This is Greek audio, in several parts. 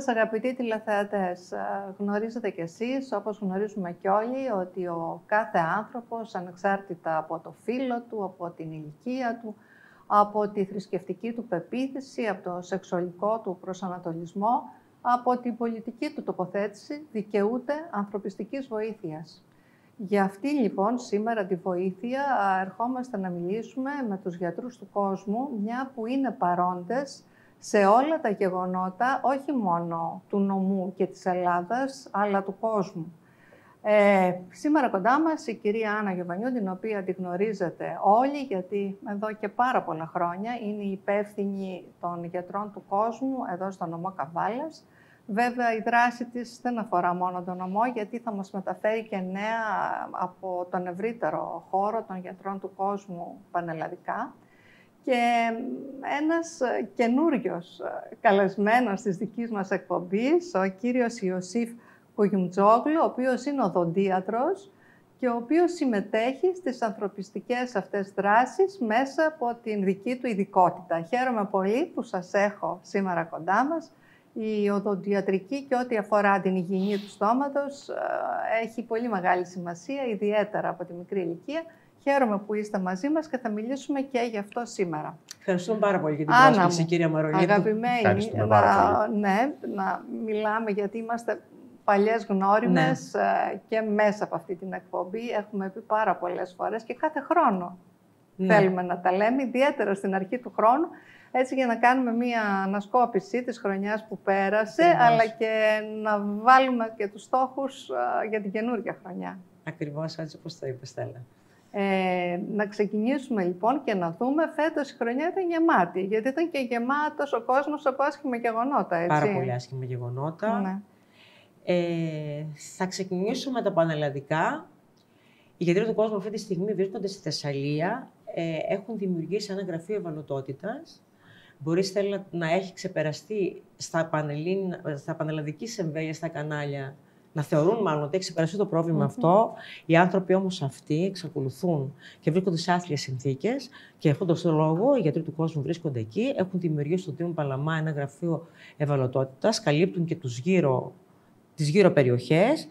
σας αγαπητοί τηλεθεατές, γνωρίζετε κι εσείς, όπως γνωρίζουμε κι όλοι, ότι ο κάθε άνθρωπος, ανεξάρτητα από το φύλο του, από την ηλικία του, από τη θρησκευτική του πεποίθηση, από το σεξουαλικό του προσανατολισμό, από την πολιτική του τοποθέτηση, δικαιούται ανθρωπιστικής βοήθειας. Για αυτή λοιπόν σήμερα τη βοήθεια ερχόμαστε να μιλήσουμε με τους γιατρούς του κόσμου, μια που είναι παρόντες σε όλα τα γεγονότα, όχι μόνο του νομού και της Ελλάδας, αλλά του κόσμου. Σήμερα κοντά μας η κυρία Άννα Γιοβανιού, την οποία τη γνωρίζετε όλοι, γιατί εδώ και πάρα πολλά χρόνια είναι η υπεύθυνη των γιατρών του κόσμου εδώ στο νομό Καβάλας. Βέβαια, η δράση της δεν αφορά μόνο τον νομό, γιατί θα μας μεταφέρει και νέα από τον ευρύτερο χώρο των γιατρών του κόσμου πανελλαδικά. Και ένας καινούριος καλεσμένος της δικής μας εκπομπής, ο κύριος Ιωσήφ Κουγιουμτζόγλου, ο οποίος είναι οδοντίατρος και ο οποίος συμμετέχει στις ανθρωπιστικές αυτές δράσεις μέσα από την δική του ειδικότητα. Χαίρομαι πολύ που σας έχω σήμερα κοντά μας. Η οδοντιατρική και ό,τι αφορά την υγιεινή του στόματος έχει πολύ μεγάλη σημασία, ιδιαίτερα από τη μικρή ηλικία. Χαίρομαι που είστε μαζί μας και θα μιλήσουμε και γι' αυτό σήμερα. Ευχαριστούμε πάρα πολύ για την πρόσκληση, κυρία Μαρολίδου. Αγαπημένη, να μιλάμε, γιατί είμαστε παλιές γνώριμες, ναι, και μέσα από αυτή την εκπομπή έχουμε πει πάρα πολλές φορές και κάθε χρόνο θέλουμε να τα λέμε, ιδιαίτερα στην αρχή του χρόνου, έτσι για να κάνουμε μία ανασκόπηση της χρονιάς που πέρασε, αλλά και να βάλουμε και τους στόχους για την καινούργια χρονιά. Ακριβώς έτσι όπως το είπες, Στέλλα. Να ξεκινήσουμε λοιπόν και να δούμε, φέτος η χρονιά ήταν γεμάτη, γιατί ήταν και γεμάτος ο κόσμος από άσχημα γεγονότα, έτσι. Πάρα πολύ άσχημα γεγονότα. Ναι. Θα ξεκινήσουμε με τα πανελλαδικά. Οι γιατροί του κόσμου αυτή τη στιγμή βρίσκονται στη Θεσσαλία. Έχουν δημιουργήσει ένα γραφείο ευαλωτότητας. Μπορεί, Στέλλα, να έχει ξεπεραστεί στα πανελλαδικής εμβέλειας, στα κανάλια, να θεωρούν μάλλον ότι έχει ξεπεραστεί το πρόβλημα αυτό. Οι άνθρωποι όμως αυτοί εξακολουθούν και βρίσκονται σε άθλιες συνθήκες και έχοντας το λόγο, οι γιατροί του κόσμου βρίσκονται εκεί. Έχουν δημιουργήσει στο Δήμο Παλαμά ένα γραφείο ευαλωτότητας, καλύπτουν και τις γύρω περιοχές,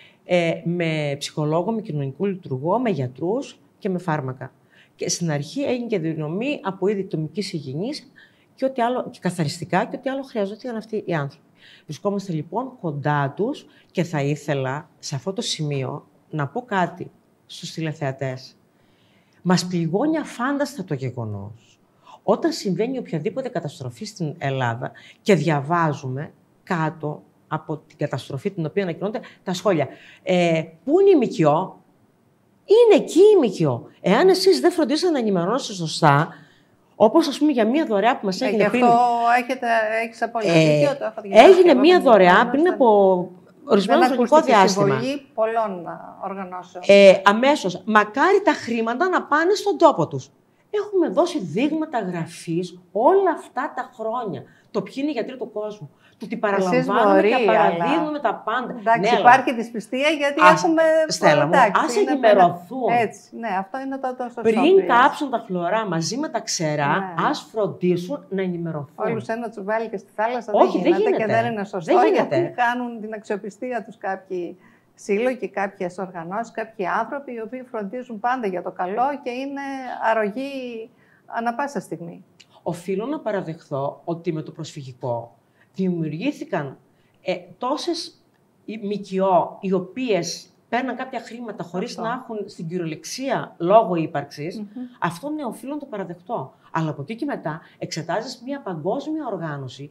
με ψυχολόγο, με κοινωνικό λειτουργό, με γιατρούς και με φάρμακα. Και στην αρχή έγινε και διανομή από είδη τομικής υγιεινής και ό,τι άλλο, και καθαριστικά και ό,τι άλλο χρειαζόταν αυτοί οι άνθρωποι. Βρισκόμαστε λοιπόν κοντά τους και θα ήθελα σε αυτό το σημείο να πω κάτι στους τηλεθεατές. Μας πληγώνει αφάνταστα το γεγονός όταν συμβαίνει οποιαδήποτε καταστροφή στην Ελλάδα και διαβάζουμε κάτω από την καταστροφή την οποία ανακοινώνται τα σχόλια. Πού είναι η ΜΚΟ? Είναι εκεί η ΜΚΟ. Εάν εσείς δεν φροντίσατε να ενημερώσετε σωστά, όπως ας πούμε για μία δωρεά που μας έγινε πριν. Αυτό έχεις απόλυτο δίκιο. Έγινε μία δωρεά πριν από ορισμένο χρονικό διάστημα. Συμβολή πολλών οργανώσεων. Αμέσως. Μακάρι τα χρήματα να πάνε στον τόπο τους. Έχουμε δώσει δείγματα γραφής όλα αυτά τα χρόνια. Το ποιοι είναι οι γιατροί του κόσμου. Το ότι παραλαμβάνουμε και παραδίδουμε τα πάντα. Εντάξει, ναι, υπάρχει δυσπιστία γιατί έχουμε. Στέλλα μου, ας ενημερωθούν. Έτσι, ναι, αυτό είναι το σωστό. Πριν κάψουν τα χλωρά μαζί με τα ξερά, ναι, ας φροντίσουν να ενημερωθούν. Όλους ένα τσουβάλι και στη θάλασσα. Όχι, δεν γίνεται. Και δεν είναι σωστό, γιατί χάνουν την αξιοπιστία τους κάποιοι σύλλογοι, κάποιες οργανώσεις, κάποιοι άνθρωποι οι οποίοι φροντίζουν πάντα για το καλό και είναι αρρωγοί ανά πάσα στιγμή. Οφείλω να παραδεχθώ ότι με το προσφυγικό δημιουργήθηκαν τόσες ΜΚΟ οι οποίες παίρναν κάποια χρήματα χωρίς να έχουν στην κυριολεξία λόγο ύπαρξης. Αυτό ναι, οφείλω να το παραδεχτώ. Αλλά από εκεί και μετά εξετάζεις μια παγκόσμια οργάνωση,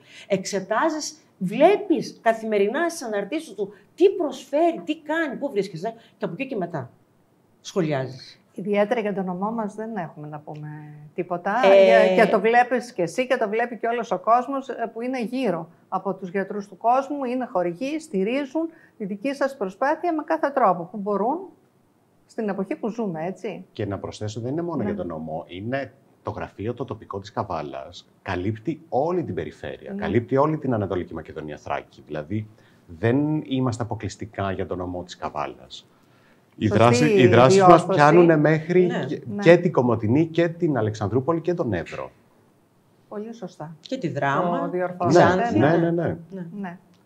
βλέπεις καθημερινά στις αναρτήσεις του τι προσφέρει, τι κάνει, πού βρίσκεσαι και από εκεί και μετά σχολιάζεις. Ιδιαίτερα για τον νομό μας δεν έχουμε να πούμε τίποτα. Και το βλέπεις και εσύ και το βλέπει και όλος ο κόσμος που είναι γύρω από τους γιατρούς του κόσμου, είναι χορηγοί, στηρίζουν τη δική σας προσπάθεια με κάθε τρόπο που μπορούν στην εποχή που ζούμε, έτσι. Και να προσθέσω, δεν είναι μόνο για τον νομό, είναι το γραφείο το τοπικό της Καβάλας, καλύπτει όλη την περιφέρεια, καλύπτει όλη την Ανατολική Μακεδονία Θράκη. Δηλαδή δεν είμαστε αποκλειστικά για τον νομό της Καβάλας. Οι δράσεις μας πιάνουν μέχρι και την Κομοτηνή και την Αλεξανδρούπολη και τον Εύρο. Πολύ σωστά. Και τη Δράμα. Ναι.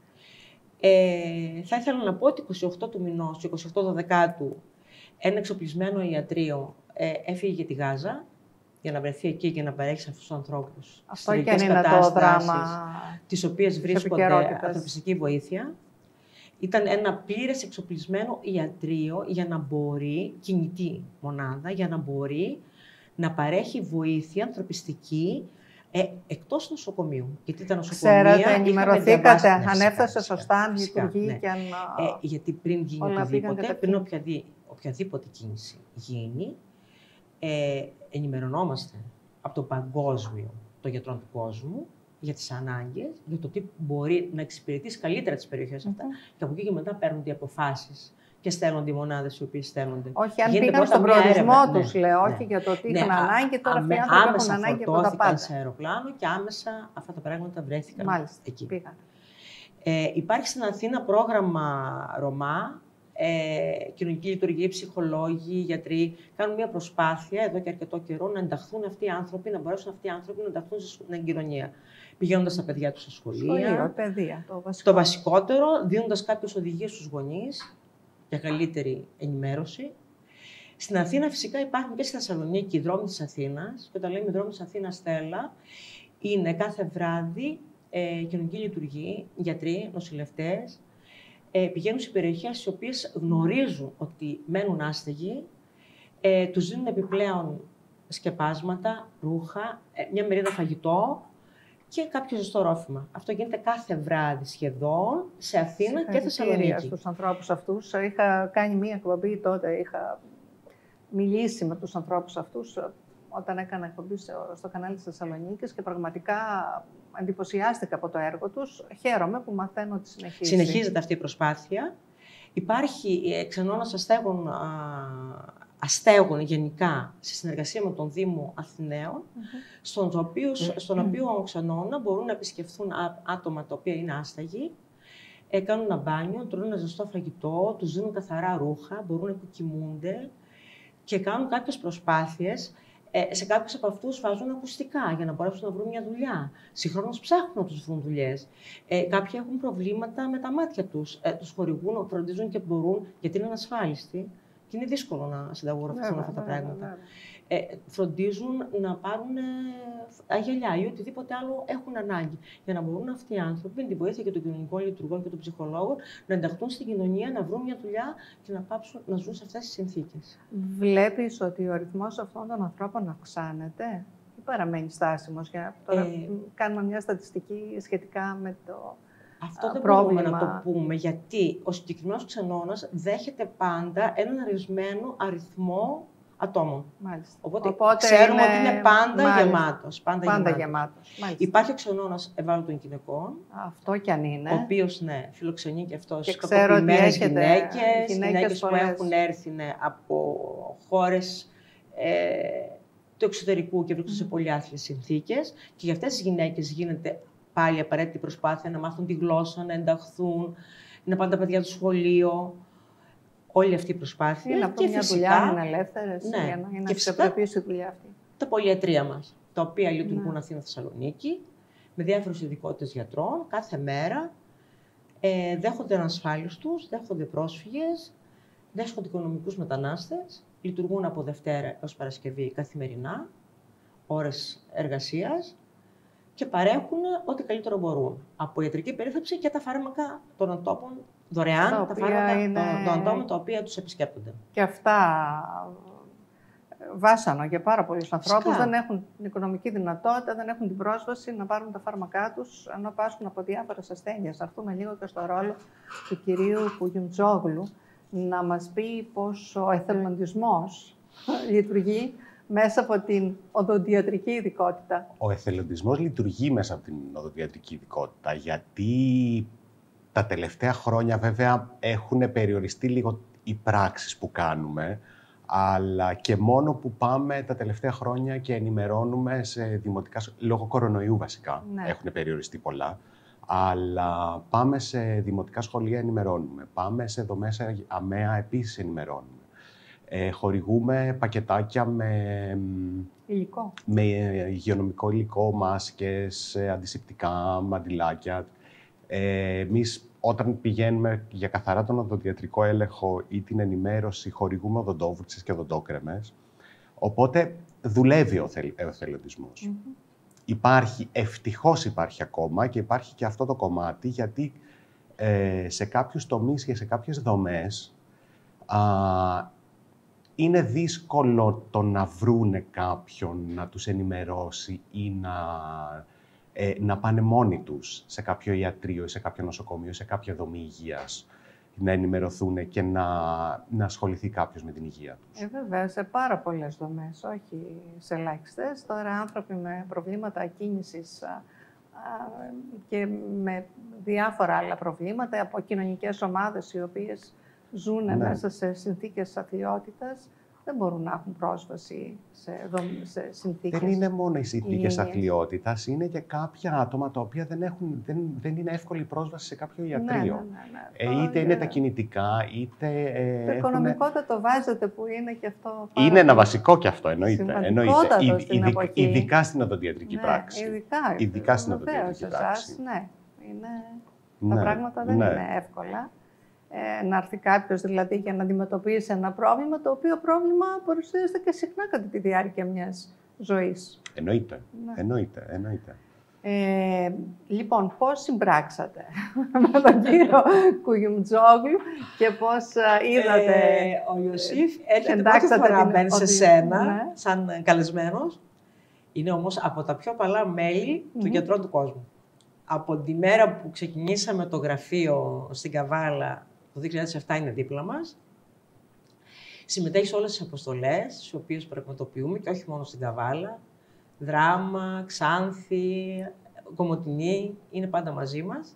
Θα ήθελα να πω ότι 28 του μηνός, 28 του Δεκάτου, ένα εξοπλισμένο ιατρείο έφυγε για τη Γάζα για να βρεθεί εκεί και να παρέχει σε αυτούς τους ανθρώπους αυτό και αν είναι το δράμα τις οποίες βρίσκονται ανθρωπιστική βοήθεια. Ήταν ένα πλήρες εξοπλισμένο ιατρείο για να μπορεί, κινητή μονάδα, για να μπορεί να παρέχει βοήθεια ανθρωπιστική εκτός νοσοκομείου. Γιατί τα νοσοκομεία. Ξέρατε, ενημερωθήκατε αν έφτασε σωστά, αν λειτουργεί ναι. και αν. Γιατί πριν γίνει οτιδήποτε, πριν οποιαδήποτε κίνηση γίνει, ενημερωνόμαστε από το παγκόσμιο των γιατρών του κόσμου για τις ανάγκες, για το τι μπορεί να εξυπηρετήσει καλύτερα τις περιοχές αυτά. Και από εκεί και μετά παίρνουν οι αποφάσεις και στέλνονται οι μονάδες οι οποίες στέλνονται. Όχι, αν πήγαν στον προορισμό τους, λέω, όχι για το τι είχαν ανάγκη, τώρα αυτοί οι άνθρωποι έχουν ανάγκη από τα πάντα. σε αεροπλάνο και άμεσα αυτά τα πράγματα βρέθηκαν εκεί. Πήγαν. Υπάρχει στην Αθήνα πρόγραμμα Ρωμά, κοινωνική λειτουργία, ψυχολόγοι, γιατροί. Κάνουν μια προσπάθεια εδώ και αρκετό καιρό να ενταχθούν αυτοί οι άνθρωποι, να μπορέσουν αυτοί οι άνθρωποι να ενταχθούν στην κοινωνία. Πηγαίνοντας τα παιδιά τους στα σχολεία. Παιδεία, το βασικότερο, δίνοντας κάποιες οδηγίες στους γονείς για καλύτερη ενημέρωση. Στην Αθήνα φυσικά υπάρχουν και στη Θεσσαλονίκη οι δρόμοι της Αθήνας. Και όταν λέμε δρόμοι της Αθήνας, Στέλλα, είναι κάθε βράδυ κοινωνική λειτουργοί, γιατροί, νοσηλευτές. Πηγαίνουν σε περιοχές στις οποίες γνωρίζουν ότι μένουν άστεγοι, τους δίνουν επιπλέον σκεπάσματα, ρούχα, μια μερίδα φαγητό και κάποιο ζεστό ρόφημα. Αυτό γίνεται κάθε βράδυ σχεδόν σε Αθήνα και Θεσσαλονίκη. Στους ανθρώπους αυτούς είχα κάνει μία εκπομπή τότε, είχα μιλήσει με τους ανθρώπους αυτούς όταν έκανα εκπομπή στο κανάλι της Θεσσαλονίκης και πραγματικά εντυπωσιάστηκα από το έργο τους. Χαίρομαι που μαθαίνω ότι συνεχίζει. Συνεχίζεται αυτή η προσπάθεια. Υπάρχει ξενώνας αστέγων γενικά σε συνεργασία με τον Δήμο Αθηναίων, στον οποίο ξενώνα μπορούν να επισκεφθούν άτομα τα οποία είναι άσταγοι, κάνουν ένα μπάνιο, τρώνε ένα ζεστό φαγητό, τους δίνουν καθαρά ρούχα, μπορούν να υποκοιμούνται και κάνουν κάποιες προσπάθειες. Σε κάποιους από αυτούς βάζουν ακουστικά για να μπορέσουν να βρουν μια δουλειά. Συγχρόνως ψάχνουν να τους βρουν δουλειές. Κάποιοι έχουν προβλήματα με τα μάτια τους. Τους χορηγούν, φροντίζουν και μπορούν, γιατί είναι ανασφάλιστοι και είναι δύσκολο να συνταγογραφηθούν αυτά τα πράγματα. Φροντίζουν να πάρουν αγελιά ή οτιδήποτε άλλο έχουν ανάγκη. Για να μπορούν αυτοί οι άνθρωποι, με τη βοήθεια και των κοινωνικών λειτουργών και των ψυχολόγων, να ενταχθούν στην κοινωνία, να βρουν μια δουλειά και να πάψουν να ζουν σε αυτές τις συνθήκες. Βλέπεις ότι ο αριθμός αυτών των ανθρώπων αυξάνεται ή παραμένει στάσιμος? Τώρα κάνουμε μια στατιστική σχετικά με το αυτό δεν πρόβλημα. μπορούμε να το πούμε, γιατί ο συγκεκριμένος ξενώνας δέχεται πάντα έναν ορισμένο αριθμό ατόμων. Μάλιστα. Οπότε ξέρουμε ότι είναι πάντα γεμάτος. Πάντα γεμάτος. Υπάρχει ο ξενώνας ευάλωτων γυναικών. Αυτό κι αν είναι. Ο οποίος φιλοξενεί και αυτός και κακοποιημένες γυναίκες που έχουν έρθει από χώρες του εξωτερικού και βρίσκονται σε πολύ άθλιες συνθήκες. Και για αυτές τις γυναίκες γίνεται πάλι απαραίτητη προσπάθεια να μάθουν τη γλώσσα, να ενταχθούν, να πάνε τα παιδιά του σχολείο. Όλη αυτή η προσπάθεια. Είναι από μια δουλειά, να είναι ελεύθερες, για να αξιοποιήσει η δουλειά αυτή. Τα πολυιατρία μας, τα οποία λειτουργούν Αθήνα-Θεσσαλονίκη, με διάφορες ειδικότητες γιατρών, κάθε μέρα. Δέχονται ανασφάλιστους, δέχονται πρόσφυγες, δέχονται οικονομικούς μετανάστες, λειτουργούν από Δευτέρα έως Παρασκευή καθημερινά, ώρες εργασίας και παρέχουν ό,τι καλύτερο μπορούν. Από ιατρική περίθαλψη και τα φάρμακα των ατόμων δωρεάν, τα φάρμακα των ατόμων τα οποία τους επισκέπτονται. Και αυτά βάσανο για πάρα πολλούς ανθρώπους. Δεν έχουν την οικονομική δυνατότητα, δεν έχουν την πρόσβαση να πάρουν τα φάρμακά τους, ενώ πάσχουν από διάφορες ασθένειες. Θα έρθουμε λίγο και στο ρόλο του κυρίου Κουγιουντζόγλου να μας πει πώς ο εθελοντισμός λειτουργεί μέσα από την οδοντιατρική ειδικότητα. Ο εθελοντισμός λειτουργεί μέσα από την οδοντιατρική ειδικότητα, γιατί τα τελευταία χρόνια βέβαια έχουν περιοριστεί λίγο οι πράξεις που κάνουμε, αλλά και μόνο που πάμε τα τελευταία χρόνια και ενημερώνουμε σε δημοτικά, λόγω κορονοϊού βασικά, έχουν περιοριστεί πολλά, αλλά πάμε σε δημοτικά σχολεία ενημερώνουμε, πάμε σε δομές ΑΜΕΑ επίσης ενημερώνουμε. Χορηγούμε πακετάκια με υγειονομικό υλικό, μάσκες, αντισηπτικά, μαντιλάκια. Εμείς όταν πηγαίνουμε για καθαρά τον οδοντιατρικό έλεγχο ή την ενημέρωση, χορηγούμε οδοντόβουρτσες και οδοντόκρεμες. Οπότε δουλεύει ο εθελοντισμός. Ευτυχώς υπάρχει ακόμα και υπάρχει και αυτό το κομμάτι, γιατί σε κάποιους τομείς και σε κάποιες δομές είναι δύσκολο το να βρούνε κάποιον να τους ενημερώσει ή να πάνε μόνοι τους σε κάποιο ιατρείο ή σε κάποιο νοσοκομείο, σε κάποια δομή υγείας, να ενημερωθούν και να ασχοληθεί κάποιος με την υγεία τους. Βέβαια, σε πάρα πολλές δομές, όχι σε ελάχιστες. Τώρα άνθρωποι με προβλήματα ακίνησης και με διάφορα άλλα προβλήματα, από κοινωνικές ομάδες οι οποίες ζουν μέσα σε συνθήκες αθλιότητας, δεν μπορούν να έχουν πρόσβαση σε συνθήκες. Δεν είναι μόνο οι συνθήκες αθλιότητας, είναι και κάποια άτομα τα οποία δεν είναι εύκολη πρόσβαση σε κάποιο ιατρείο. Είτε είναι τα κινητικά, είτε. Το οικονομικό δεν το βάζετε, που είναι και αυτό. Είναι ένα βασικό και αυτό, εννοείται. Ειδικά στην οδοντιατρική Ναι, πράξη. Ειδικά στην οδοντιατρική πράξη. Τα πράγματα δεν είναι εύκολα. Να έρθει κάποιος δηλαδή για να αντιμετωπίσει ένα πρόβλημα, το οποίο πρόβλημα παρουσιάζεται και συχνά κατά τη διάρκεια μιας ζωής. Εννοείται. Λοιπόν, πώς συμπράξατε με τον κύριο Κουγιουμτζόγλου και πώς είδατε... Ο Ιωσήφ έρχεται πρώτη φορά μπαίνει σε σένα, σαν καλεσμένος. Είναι όμως από τα πιο παλά μέλη των γιατρών του κόσμου. Από τη μέρα που ξεκινήσαμε το γραφείο στην Καβάλα, το 2007 είναι δίπλα μας. Συμμετέχει σε όλες τις αποστολές, τις οποίες πραγματοποιούμε, και όχι μόνο στην Καβάλα. Δράμα, Ξάνθη, Κομοτηνή, είναι πάντα μαζί μας.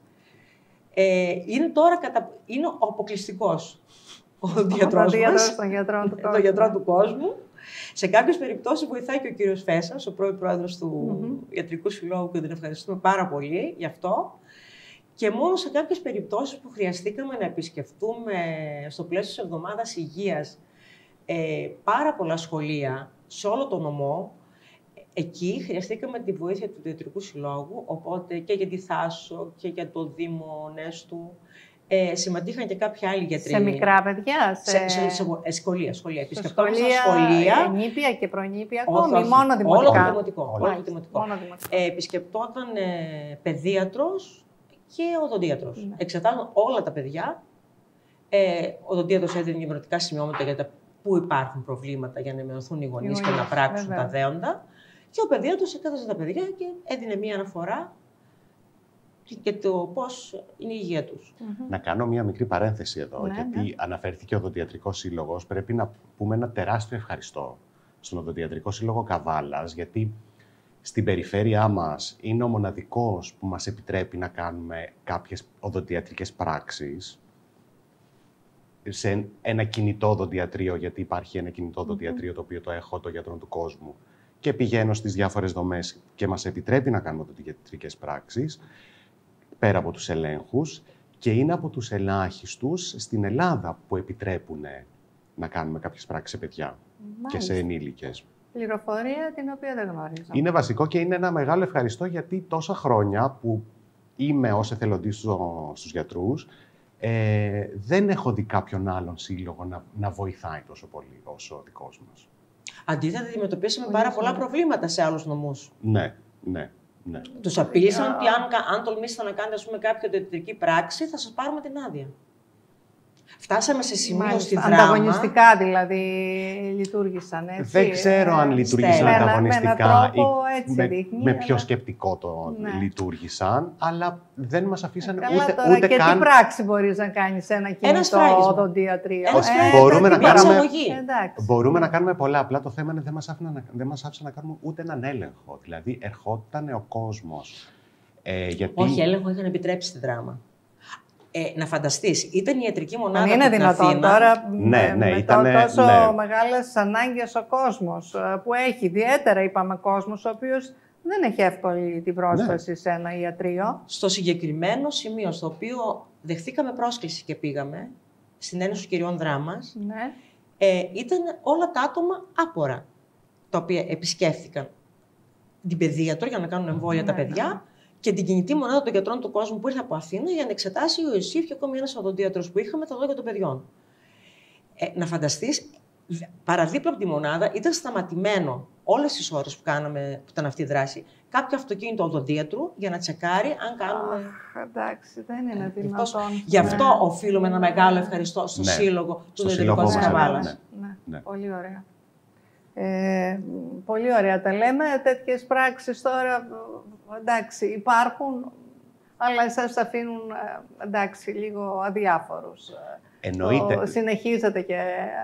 Είναι ο αποκλειστικός ο διατρός μας, των γιατρών του κόσμου. Σε κάποιες περιπτώσεις βοηθάει και ο κύριος Φέσας, ο πρώην πρόεδρος του Ιατρικού Συλλόγου, και τον ευχαριστούμε πάρα πολύ γι' αυτό. Και μόνο σε κάποιες περιπτώσεις που χρειαστήκαμε να επισκεφτούμε στο πλαίσιο της Εβδομάδας Υγείας πάρα πολλά σχολεία σε όλο τον νομό, εκεί χρειαστήκαμε τη βοήθεια του Ιατρικού Συλλόγου, οπότε και για τη Θάσο και για το Δήμο Νέστου. Συμμετείχαν και κάποιοι άλλοι γιατροί. Σε μικρά παιδιά, σχολεία. Σχολεία, ενήπια και προενήπια, ακόμη, μόνο δημοτικά. Όλο το δημοτικό. Επισκεπτόταν παιδίατρος και οδοντίατρος. Εξετάζαν όλα τα παιδιά. Ο οδοντίατρος έδινε ενημερωτικά σημειώματα για τα πού υπάρχουν προβλήματα, για να ενημερωθούν οι γονείς και να πράξουν τα δέοντα. Και ο παιδίατρος εξέταζε τα παιδιά και έδινε μία αναφορά και το πώς είναι η υγεία τους. Να κάνω μία μικρή παρένθεση εδώ, γιατί αναφέρθηκε ο Οδοντιατρικός Σύλλογος. Πρέπει να πούμε ένα τεράστιο ευχαριστώ στον Οδοντιατρικό Σύλλογο Καβάλας, γιατί στην περιφέρειά μας είναι ο μοναδικός που μας επιτρέπει να κάνουμε κάποιες οδοντιατρικές πράξεις σε ένα κινητό οδοντιατρίο, γιατί υπάρχει ένα κινητό οδοντιατρίο το οποίο το έχω των γιατρών του κόσμου και πηγαίνω στις διάφορες δομές και μας επιτρέπει να κάνουμε οδοντιατρικές πράξεις πέρα από τους ελέγχους, και είναι από τους ελάχιστους στην Ελλάδα που επιτρέπουν να κάνουμε κάποιες πράξεις σε παιδιά και σε ενήλικες. Πληροφορία την οποία δεν γνωρίζω. Είναι βασικό και είναι ένα μεγάλο ευχαριστώ, γιατί τόσα χρόνια που είμαι ως εθελοντής στους γιατρούς, δεν έχω δει κάποιον άλλον σύλλογο να βοηθάει τόσο πολύ όσο ο δικός μας. Αντίθετα, αντιμετωπίσαμε πάρα πολλά προβλήματα σε άλλους νομούς. Ναι. Τους απείλησαν ότι αν τολμήσετε να κάνετε, ας πούμε, κάποια οδοντιατρική πράξη, θα σας πάρουμε την άδεια. Φτάσαμε σε σημείο στη Δράμα. Ανταγωνιστικά δηλαδή λειτουργήσαν, έτσι. Δεν ξέρω αν λειτουργήσαν ανταγωνιστικά ή με ποιο αλλά... σκεπτικό το λειτουργήσαν, αλλά δεν μας αφήσαν ούτε και καν... τι πράξη μπορείς να κάνεις σε ένα κινητό οδοντιατρίο. Μπορούμε να κάνουμε πολλά, απλά το θέμα είναι δεν μας άφησαν να κάνουμε ούτε έναν έλεγχο. Δηλαδή ερχόταν ο κόσμος. Όχι, έλεγχο είχαν επιτρέψει στη Δράμα. Να φανταστείς, ήταν η ιατρική μονάδα είναι δυνατόν τώρα με τόσο μεγάλες ανάγκες ο κόσμος που έχει. Ιδιαίτερα είπαμε κόσμος ο οποίος δεν έχει εύκολη την πρόσβαση σε ένα ιατρείο. Στο συγκεκριμένο σημείο στο οποίο δεχθήκαμε πρόσκληση και πήγαμε, στην Ένωση Κυριών Δράμας, ήταν όλα τα άτομα άπορα, τα οποία επισκέφθηκαν την παιδίατρο για να κάνουν εμβόλια τα παιδιά και την κινητή μονάδα των γιατρών του κόσμου που ήρθε από Αθήνα για να εξετάσει ο Ιωσήφ και ακόμη ένας οδοντίατρος που είχαμε τα δόντια των παιδιών. Να φανταστείς, παραδίπλα από τη μονάδα ήταν σταματημένο όλες τις ώρες που ήταν αυτή η δράση, κάποιο αυτοκίνητο οδοντίατρου για να τσεκάρει αν κάνουμε. Εντάξει, δεν είναι δυνατόν. Γι' αυτό οφείλουμε ένα μεγάλο ευχαριστώ στο Σύλλογο του Οδοντικού της Καβάλας. Ναι. Πολύ ωραία. Πολύ ωραία τα λέμε. Τέτοιες πράξεις τώρα, εντάξει, υπάρχουν, αλλά εσάς αφήνουν, εντάξει, λίγο αδιάφορους. Εννοείται. Συνεχίζετε και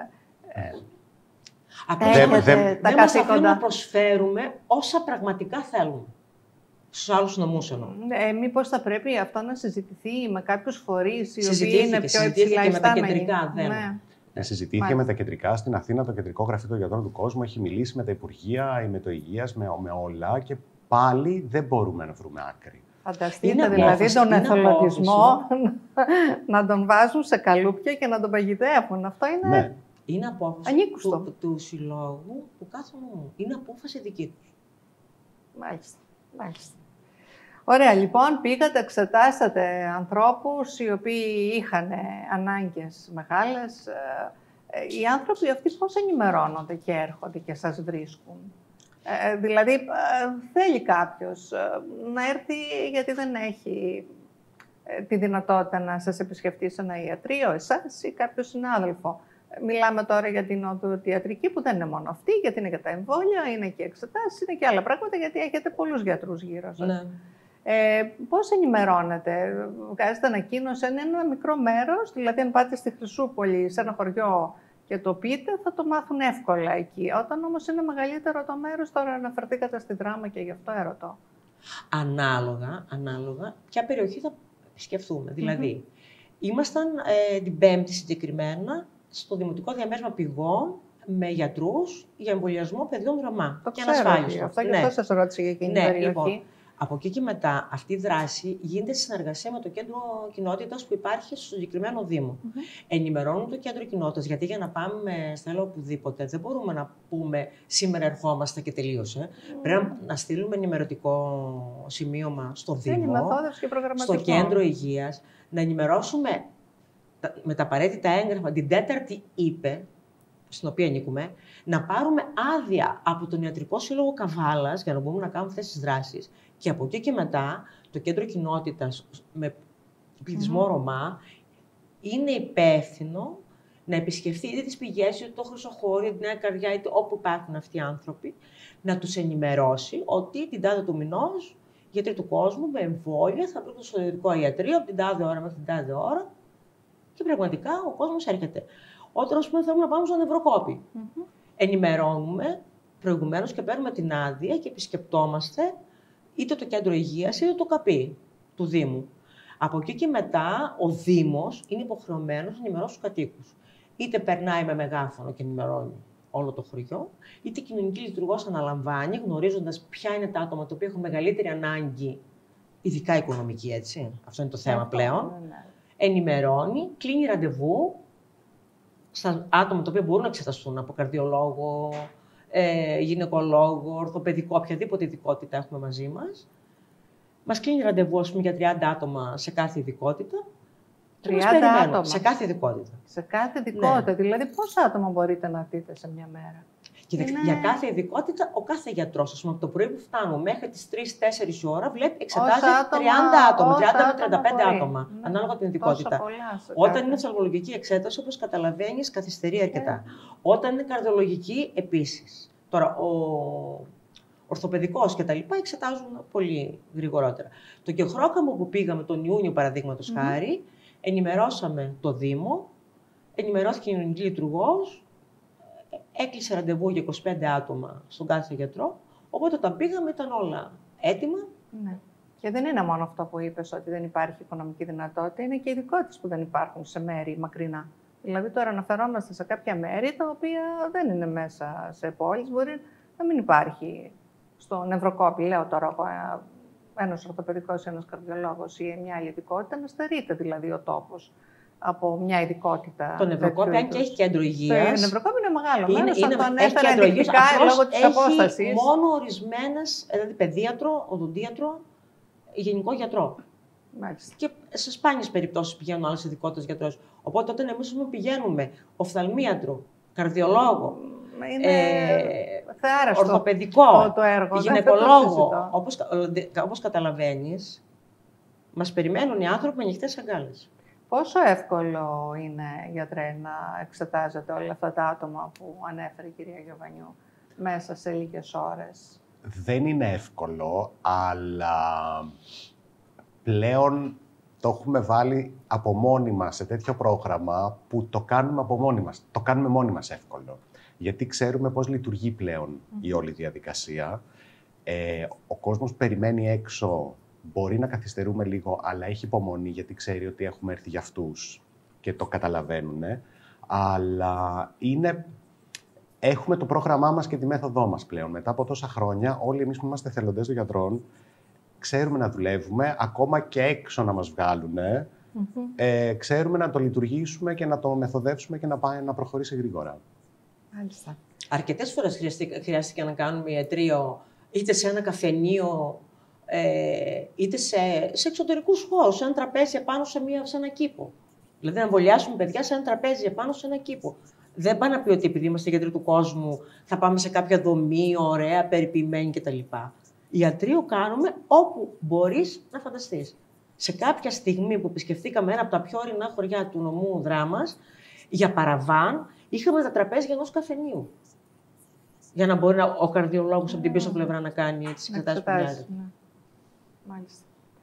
δεν μας αφήνουν να προσφέρουμε όσα πραγματικά θέλουμε. Στους άλλους νομούς εννοώ. Μήπως θα πρέπει αυτό να συζητηθεί με κάποιους φορείς οι οποίοι είναι πιο υψηλά και με τα κεντρικά δέματα. Συζητήθηκε με τα κεντρικά στην Αθήνα, το Κεντρικό Γραφείο των Γιατρών του Κόσμου έχει μιλήσει με τα Υπουργεία ή με το Υγείας, με όλα και πάλι δεν μπορούμε να βρούμε άκρη. Φανταστείτε δηλαδή τον εθελοντισμό να τον βάζουν σε καλούπια και να τον παγιδεύουν. Αυτό είναι. Ναι. Είναι απόφαση του συλλόγου του κάθε νομού. Είναι απόφαση δική τους. Μάλιστα. Ωραία, λοιπόν, πήγατε, εξετάσατε ανθρώπους οι οποίοι είχαν ανάγκες μεγάλες. Οι άνθρωποι αυτοί πώς ενημερώνονται και έρχονται και σας βρίσκουν? Δηλαδή, θέλει κάποιος να έρθει γιατί δεν έχει τη δυνατότητα να σας επισκεφτεί σε ένα ιατρείο, εσάς ή κάποιο συνάδελφο. Μιλάμε τώρα για την οδοντιατρική που δεν είναι μόνο αυτή, γιατί είναι και τα εμβόλια, είναι και εξετάσεις, είναι και άλλα πράγματα, γιατί έχετε πολλούς γιατρούς γύρω σας. Ναι. Πώς ενημερώνετε? Βγάζετε ανακοίνωση? Είναι ένα μικρό μέρος, δηλαδή αν πάτε στη Χρυσούπολη, σε ένα χωριό και το πείτε, θα το μάθουν εύκολα εκεί. Όταν όμως είναι μεγαλύτερο το μέρος, τώρα αναφερθήκατε στη Δράμα και γι' αυτό ερωτώ. Ανάλογα, ποια περιοχή θα σκεφτούμε. Δηλαδή, ήμασταν την Πέμπτη συγκεκριμένα στο Δημοτικό Διαμέρισμα Πηγών με γιατρούς για εμβολιασμό παιδιών Ρωμά και ανασφάλιστο. Αυτό και αυτό σας ρώτησε για εκείνη την περιοχή. Λοιπόν, από εκεί και μετά, αυτή η δράση γίνεται σε συνεργασία με το κέντρο κοινότητας που υπάρχει στο συγκεκριμένο Δήμο. Ενημερώνουν το κέντρο κοινότητας, γιατί για να πάμε στέλνω οπουδήποτε δεν μπορούμε να πούμε σήμερα ερχόμαστε και τελείωσε. Πρέπει να στείλουμε ενημερωτικό σημείωμα στο Δήμο, στο κέντρο υγείας, να ενημερώσουμε με τα απαραίτητα έγγραφα την τέταρτη ΥΠΕ, στην οποία ανήκουμε, να πάρουμε άδεια από τον Ιατρικό Σύλλογο Καβάλας για να μπορούμε να κάνουμε αυτές τις δράσεις. Και από εκεί και μετά, το κέντρο κοινότητας με πληθυσμό Ρωμά είναι υπεύθυνο να επισκεφθεί είτε τις πηγές, είτε το Χρυσοχώριο, είτε τη Νέα Καρδιά, είτε όπου υπάρχουν αυτοί οι άνθρωποι, να τους ενημερώσει ότι την τάδε του μηνός, γιατροί του κόσμου με εμβόλια θα βρουν στο ιατρικό ιατρείο από την τάδε ώρα μέχρι την τάδε ώρα και πραγματικά ο κόσμος έρχεται. Όταν, ας πούμε, θέλουμε να πάμε στον νευροκόπη, ενημερώνουμε προηγουμένως και παίρνουμε την άδεια και επισκεπτόμαστε είτε το κέντρο υγείας είτε το ΚΑΠΗ του Δήμου. Από εκεί και μετά, ο Δήμος είναι υποχρεωμένος να ενημερώσει τους κατοίκους. Είτε περνάει με μεγάφωνο και ενημερώνει όλο το χωριό, είτε κοινωνική λειτουργός αναλαμβάνει, γνωρίζοντας ποια είναι τα άτομα τα οποία έχουν μεγαλύτερη ανάγκη, ειδικά οικονομική, έτσι. Αυτό είναι το θέμα πλέον. Ενημερώνει, κλείνει ραντεβού στα άτομα τα οποία μπορούν να εξεταστούν από καρδιολόγο, γυναικολόγο, ορθοπαιδικό, οποιαδήποτε ειδικότητα έχουμε μαζί μας. Μας κλείνει ραντεβού, ας πούμε, για 30 άτομα σε κάθε ειδικότητα. 30 άτομα. Σε κάθε ειδικότητα. Σε κάθε ειδικότητα. Ναι. Δηλαδή, πόσα άτομα μπορείτε να δείτε σε μια μέρα? Κοίταξε, για κάθε ειδικότητα, ο κάθε γιατρός, ας πούμε, από το πρωί που φτάνουμε μέχρι τις 3-4 ώρα, εξετάζει 30 άτομα, 30 με 35 άτομα, ανάλογα την ειδικότητα. Όταν είναι οφθαλμολογική εξέταση, όπως καταλαβαίνεις, καθυστερεί αρκετά. Όταν είναι καρδιολογική, επίσης. Τώρα, ο ορθοπαιδικός και τα λοιπά εξετάζουν πολύ γρηγορότερα. Το Κεχρόκαμο που πήγαμε τον Ιούνιο, παραδείγματος χάρη, ενημερώσαμε το Δήμο, ενημερώθηκε η κοινωνική λειτουργός, έκλεισε ραντεβού για 25 άτομα στον κάθε γιατρό, οπότε όταν πήγαμε ήταν όλα έτοιμα. Ναι. Και δεν είναι μόνο αυτό που είπες, ότι δεν υπάρχει οικονομική δυνατότητα, είναι και οι ειδικότητες που δεν υπάρχουν σε μέρη μακρινά. Δηλαδή τώρα αναφερόμαστε σε κάποια μέρη τα οποία δεν είναι μέσα σε πόλεις, μπορεί να μην υπάρχει στο νευροκόπη, λέω τώρα εγώ, ένας ορθοπαιδικός ή ένας καρδιολόγος ή μια άλλη ειδικότητα, να στερείται δηλαδή ο τόπος από μια ειδικότητα. Το νευροκόπη, αν και έχει κέντρο υγείας. Το νευροκόπη είναι μεγάλο μέρος, θα το ανέφερα ενδεικτικά λόγω της απόστασης. Μόνο ορισμένες, δηλαδή παιδίατρο, οδοντίατρο, γενικό γιατρό. Μάλιστα. Και σε σπάνιες περιπτώσεις πηγαίνουν άλλες ειδικότητες γιατρός. Οπότε όταν εμείς πηγαίνουμε οφθαλμίατρο, καρδιολόγο, Είναι θεάρεστο ορθοπαιδικό, το έργο, γυναικολόγο, όπως καταλαβαίνεις, μας περιμένουν οι άνθρωποι με ανοιχτές αγκάλες. Πόσο εύκολο είναι, γιατρέ, να εξετάζετε όλα αυτά τα άτομα που ανέφερε η κυρία Γιοβανιού μέσα σε λίγες ώρες? Δεν είναι εύκολο, αλλά πλέον το έχουμε βάλει από μόνοι μας σε τέτοιο πρόγραμμα που το κάνουμε από μόνοι μας. Το κάνουμε μόνοι μας εύκολο. Γιατί ξέρουμε πώς λειτουργεί πλέον η όλη διαδικασία. Ο κόσμος περιμένει έξω. Μπορεί να καθυστερούμε λίγο, αλλά έχει υπομονή γιατί ξέρει ότι έχουμε έρθει για αυτούς και το καταλαβαίνουν. Αλλά έχουμε το πρόγραμμά μας και τη μέθοδό μας πλέον. Μετά από τόσα χρόνια, όλοι εμείς που είμαστε εθελοντές των γιατρών, ξέρουμε να δουλεύουμε, ακόμα και έξω να μας βγάλουν. Ξέρουμε να το λειτουργήσουμε και να το μεθοδεύσουμε και να προχωρήσει γρήγορα. Μάλιστα. Αρκετές φορές χρειάστηκε να κάνουμε ιατρείο, είτε σε ένα καφενείο, είτε σε εξωτερικούς χώρους, σε ένα τραπέζι επάνω σε ένα κήπο. Δηλαδή να εμβολιάσουμε παιδιά σε ένα τραπέζι επάνω σε ένα κήπο. Δεν πάει να πει ότι επειδή είμαστε γιατροί του κόσμου θα πάμε σε κάποια δομή, ωραία, περιποιημένη κτλ. Ιατρείο κάνουμε όπου μπορείς να φανταστείς. Σε κάποια στιγμή που επισκεφθήκαμε ένα από τα πιο ορεινά χωριά του νομού Δράμας, για παραβάν, είχαμε τα τραπέζια ενός καφενείου. Για να μπορεί ο καρδιολόγος από την πίσω πλευρά να κάνει τις εξετάσεις που χρειάζεται. Ναι. Μάλιστα.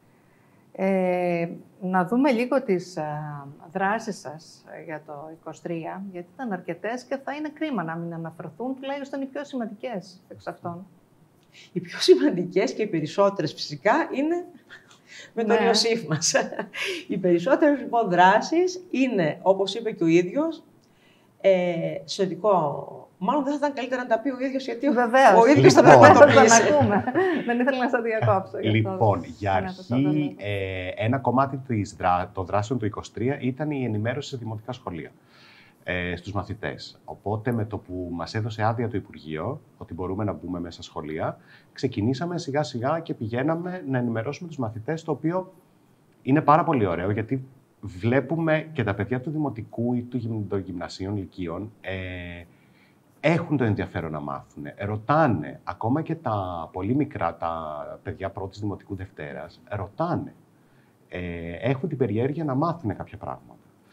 Να δούμε λίγο τις δράσεις σας για το 2023, γιατί ήταν αρκετές και θα είναι κρίμα να μην αναφερθούν, τουλάχιστον οι πιο σημαντικές εξ αυτών. Οι πιο σημαντικές και οι περισσότερες φυσικά είναι με τον Ιωσήφ μας. Οι περισσότερες λοιπόν δράσεις είναι, όπως είπε και ο ίδιος, στο ειδικό. Μάλλον δεν θα ήταν καλύτερα να τα πει ο ίδιος, γιατί βεβαίως, ο ίδιος θα πραγματοποιήσει. Δεν ήθελα να σας διακόψω. Λοιπόν, για αρχή, ένα κομμάτι των δράσεων του 2023 ήταν η ενημέρωση σε δημοτικά σχολεία στους μαθητές. Οπότε, με το που μας έδωσε άδεια το Υπουργείο, ότι μπορούμε να μπούμε μέσα σχολεία, ξεκινήσαμε σιγά-σιγά και πηγαίναμε να ενημερώσουμε τους μαθητές, το οποίο είναι πάρα πολύ ωραίο, γιατί βλέπουμε και τα παιδιά του δημοτικού ή των γυμνασίων ηλικίων έχουν το ενδιαφέρον να μάθουν. Ρωτάνε, ακόμα και τα πολύ μικρά, τα παιδιά πρώτης δημοτικού Δευτέρας, ρωτάνε. Έχουν την περιέργεια να μάθουν κάποια πράγματα.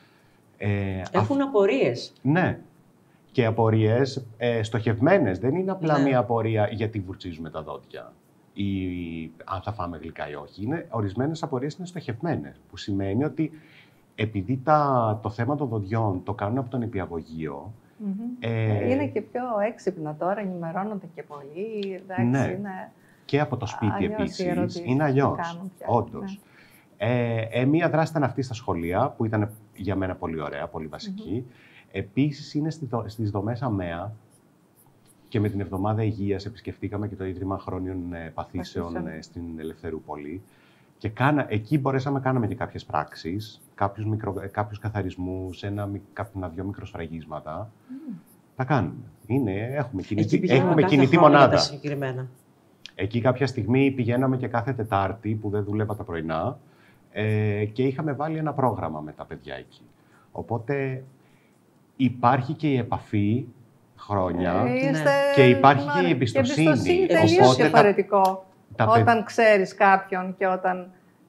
Έχουν απορίες. Ναι. Και απορίες στοχευμένες. Δεν είναι απλά μια απορία γιατί βουρτσίζουμε τα δόντια ή αν θα φάμε γλυκά ή όχι. Ορισμένες απορίες είναι στοχευμένες, που σημαίνει ότι επειδή το θέμα των δοντιών το κάνουν από τον νηπιαγωγείο, είναι και πιο έξυπνα τώρα, ενημερώνονται και πολύ. Εντάξει, ναι. Είναι... Και από το σπίτι επίσης. Είναι αλλιώς. Όντως. Ναι. Μία δράση ήταν αυτή στα σχολεία, που ήταν για μένα πολύ ωραία, πολύ βασική. Επίσης είναι στις δομές ΑΜΕΑ και με την Εβδομάδα Υγείας επισκεφτήκαμε και το Ίδρυμα Χρόνιων Παθήσεων στην Ελευθερούπολη. Και εκεί μπορέσαμε να κάνουμε και κάποιες πράξεις, κάποιους καθαρισμούς, ένα-δυο μικροσφραγίσματα. Τα κάνουμε. Έχουμε κινητή μονάδα. Εκεί κάποια στιγμή πηγαίναμε και κάθε Τετάρτη, που δεν δούλευα τα πρωινά, και είχαμε βάλει ένα πρόγραμμα με τα παιδιά εκεί. Οπότε υπάρχει και η επαφή χρόνια και υπάρχει και η εμπιστοσύνη. Και εμπιστοσύνη τελείως διαφορετικό. Όταν ξέρεις κάποιον και όταν